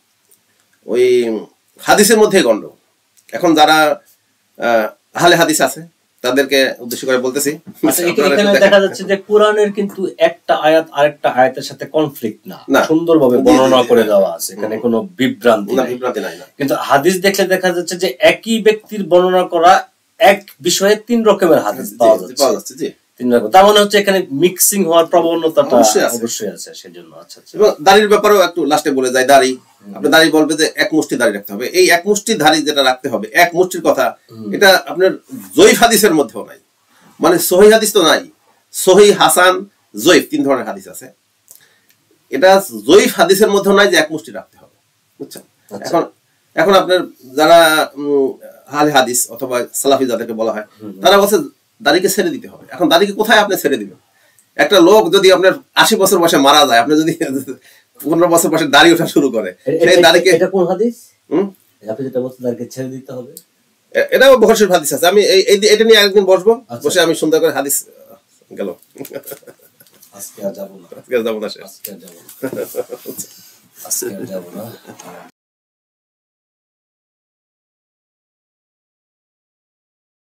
ওই হাদিসের মধ্যে গন্ড। এখন যারা আহলে হাদিস আছে তাদেরকে উদ্দেশ্য করে বলতেছি, এখানে দেখা যাচ্ছে যে কোরআনের কিন্তু একটা আয়াত আরেকটা আয়াতের সাথে কনফ্লিক্ট না, সুন্দরভাবে বর্ণনা করে দেওয়া আছে, এখানে কোনো বিভ্রান্তি নাই। কিন্তু হাদিস দেখলে দেখা যাচ্ছে যে একই ব্যক্তির বর্ণনা করা এক বিষয়ে তিন রকমের হাদিস পাওয়া যাচ্ছে, তিন রকম। তার মানে হচ্ছে এখানে মিক্সিং হওয়ার প্রবণতাটা অবশ্যই আছে, সেজন্য। আচ্ছা আচ্ছা, এবং দাড়ির ব্যাপারেও একটু লাস্টে বলে যায়, দাড়ি আপনি দাড়ি বলবে যে এক মুষ্টি দাড়ি রাখতে হবে, এই এক মুষ্টি দাড়ি যেটা রাখতে হবে, এক মুষ্টির কথা, এটা আপনার জয়ীফ হাদিসের মধ্যেও নাই, মানে সহিহ হাদিস তো নাই, সহিহ, হাসান, জয়ীফ তিন ধরনের হাদিস আছে। এটা জয়ীফ হাদিসের মধ্যেও নাই যে এক মুষ্টি রাখতে হবে, বুঝছেন? এখন এখন আপনার যারা আহলে হাদিস অথবা সালাফি যাদেরকে বলা হয়, তারা বলছে দাড়িকে ছেড়ে দিতে হবে। এখন দাড়িকে কোথায় আপনি ছেড়ে দিবেন? একটা লোক যদি আপনার আশি বছর বয়সে মারা যায়, আপনি যদি পনেরো বছর বয়সে দাড়ি ওঠা শুরু করে, সেই দাড়িকে, এটা কোন হাদিস আপনি যেটা বলছেন দাড়িকে ছেড়ে দিতে হবে? এটাও বুখারী শরীফ হাদিস আছে। আমি এই এটা নিয়ে একদিন বসবো, বসে আমি সুন্দর করে হাদিস গেল। আজকে আর যাব না, আজকে আর যাব না, আজকে আর যাব না, আজকে আর যাব না।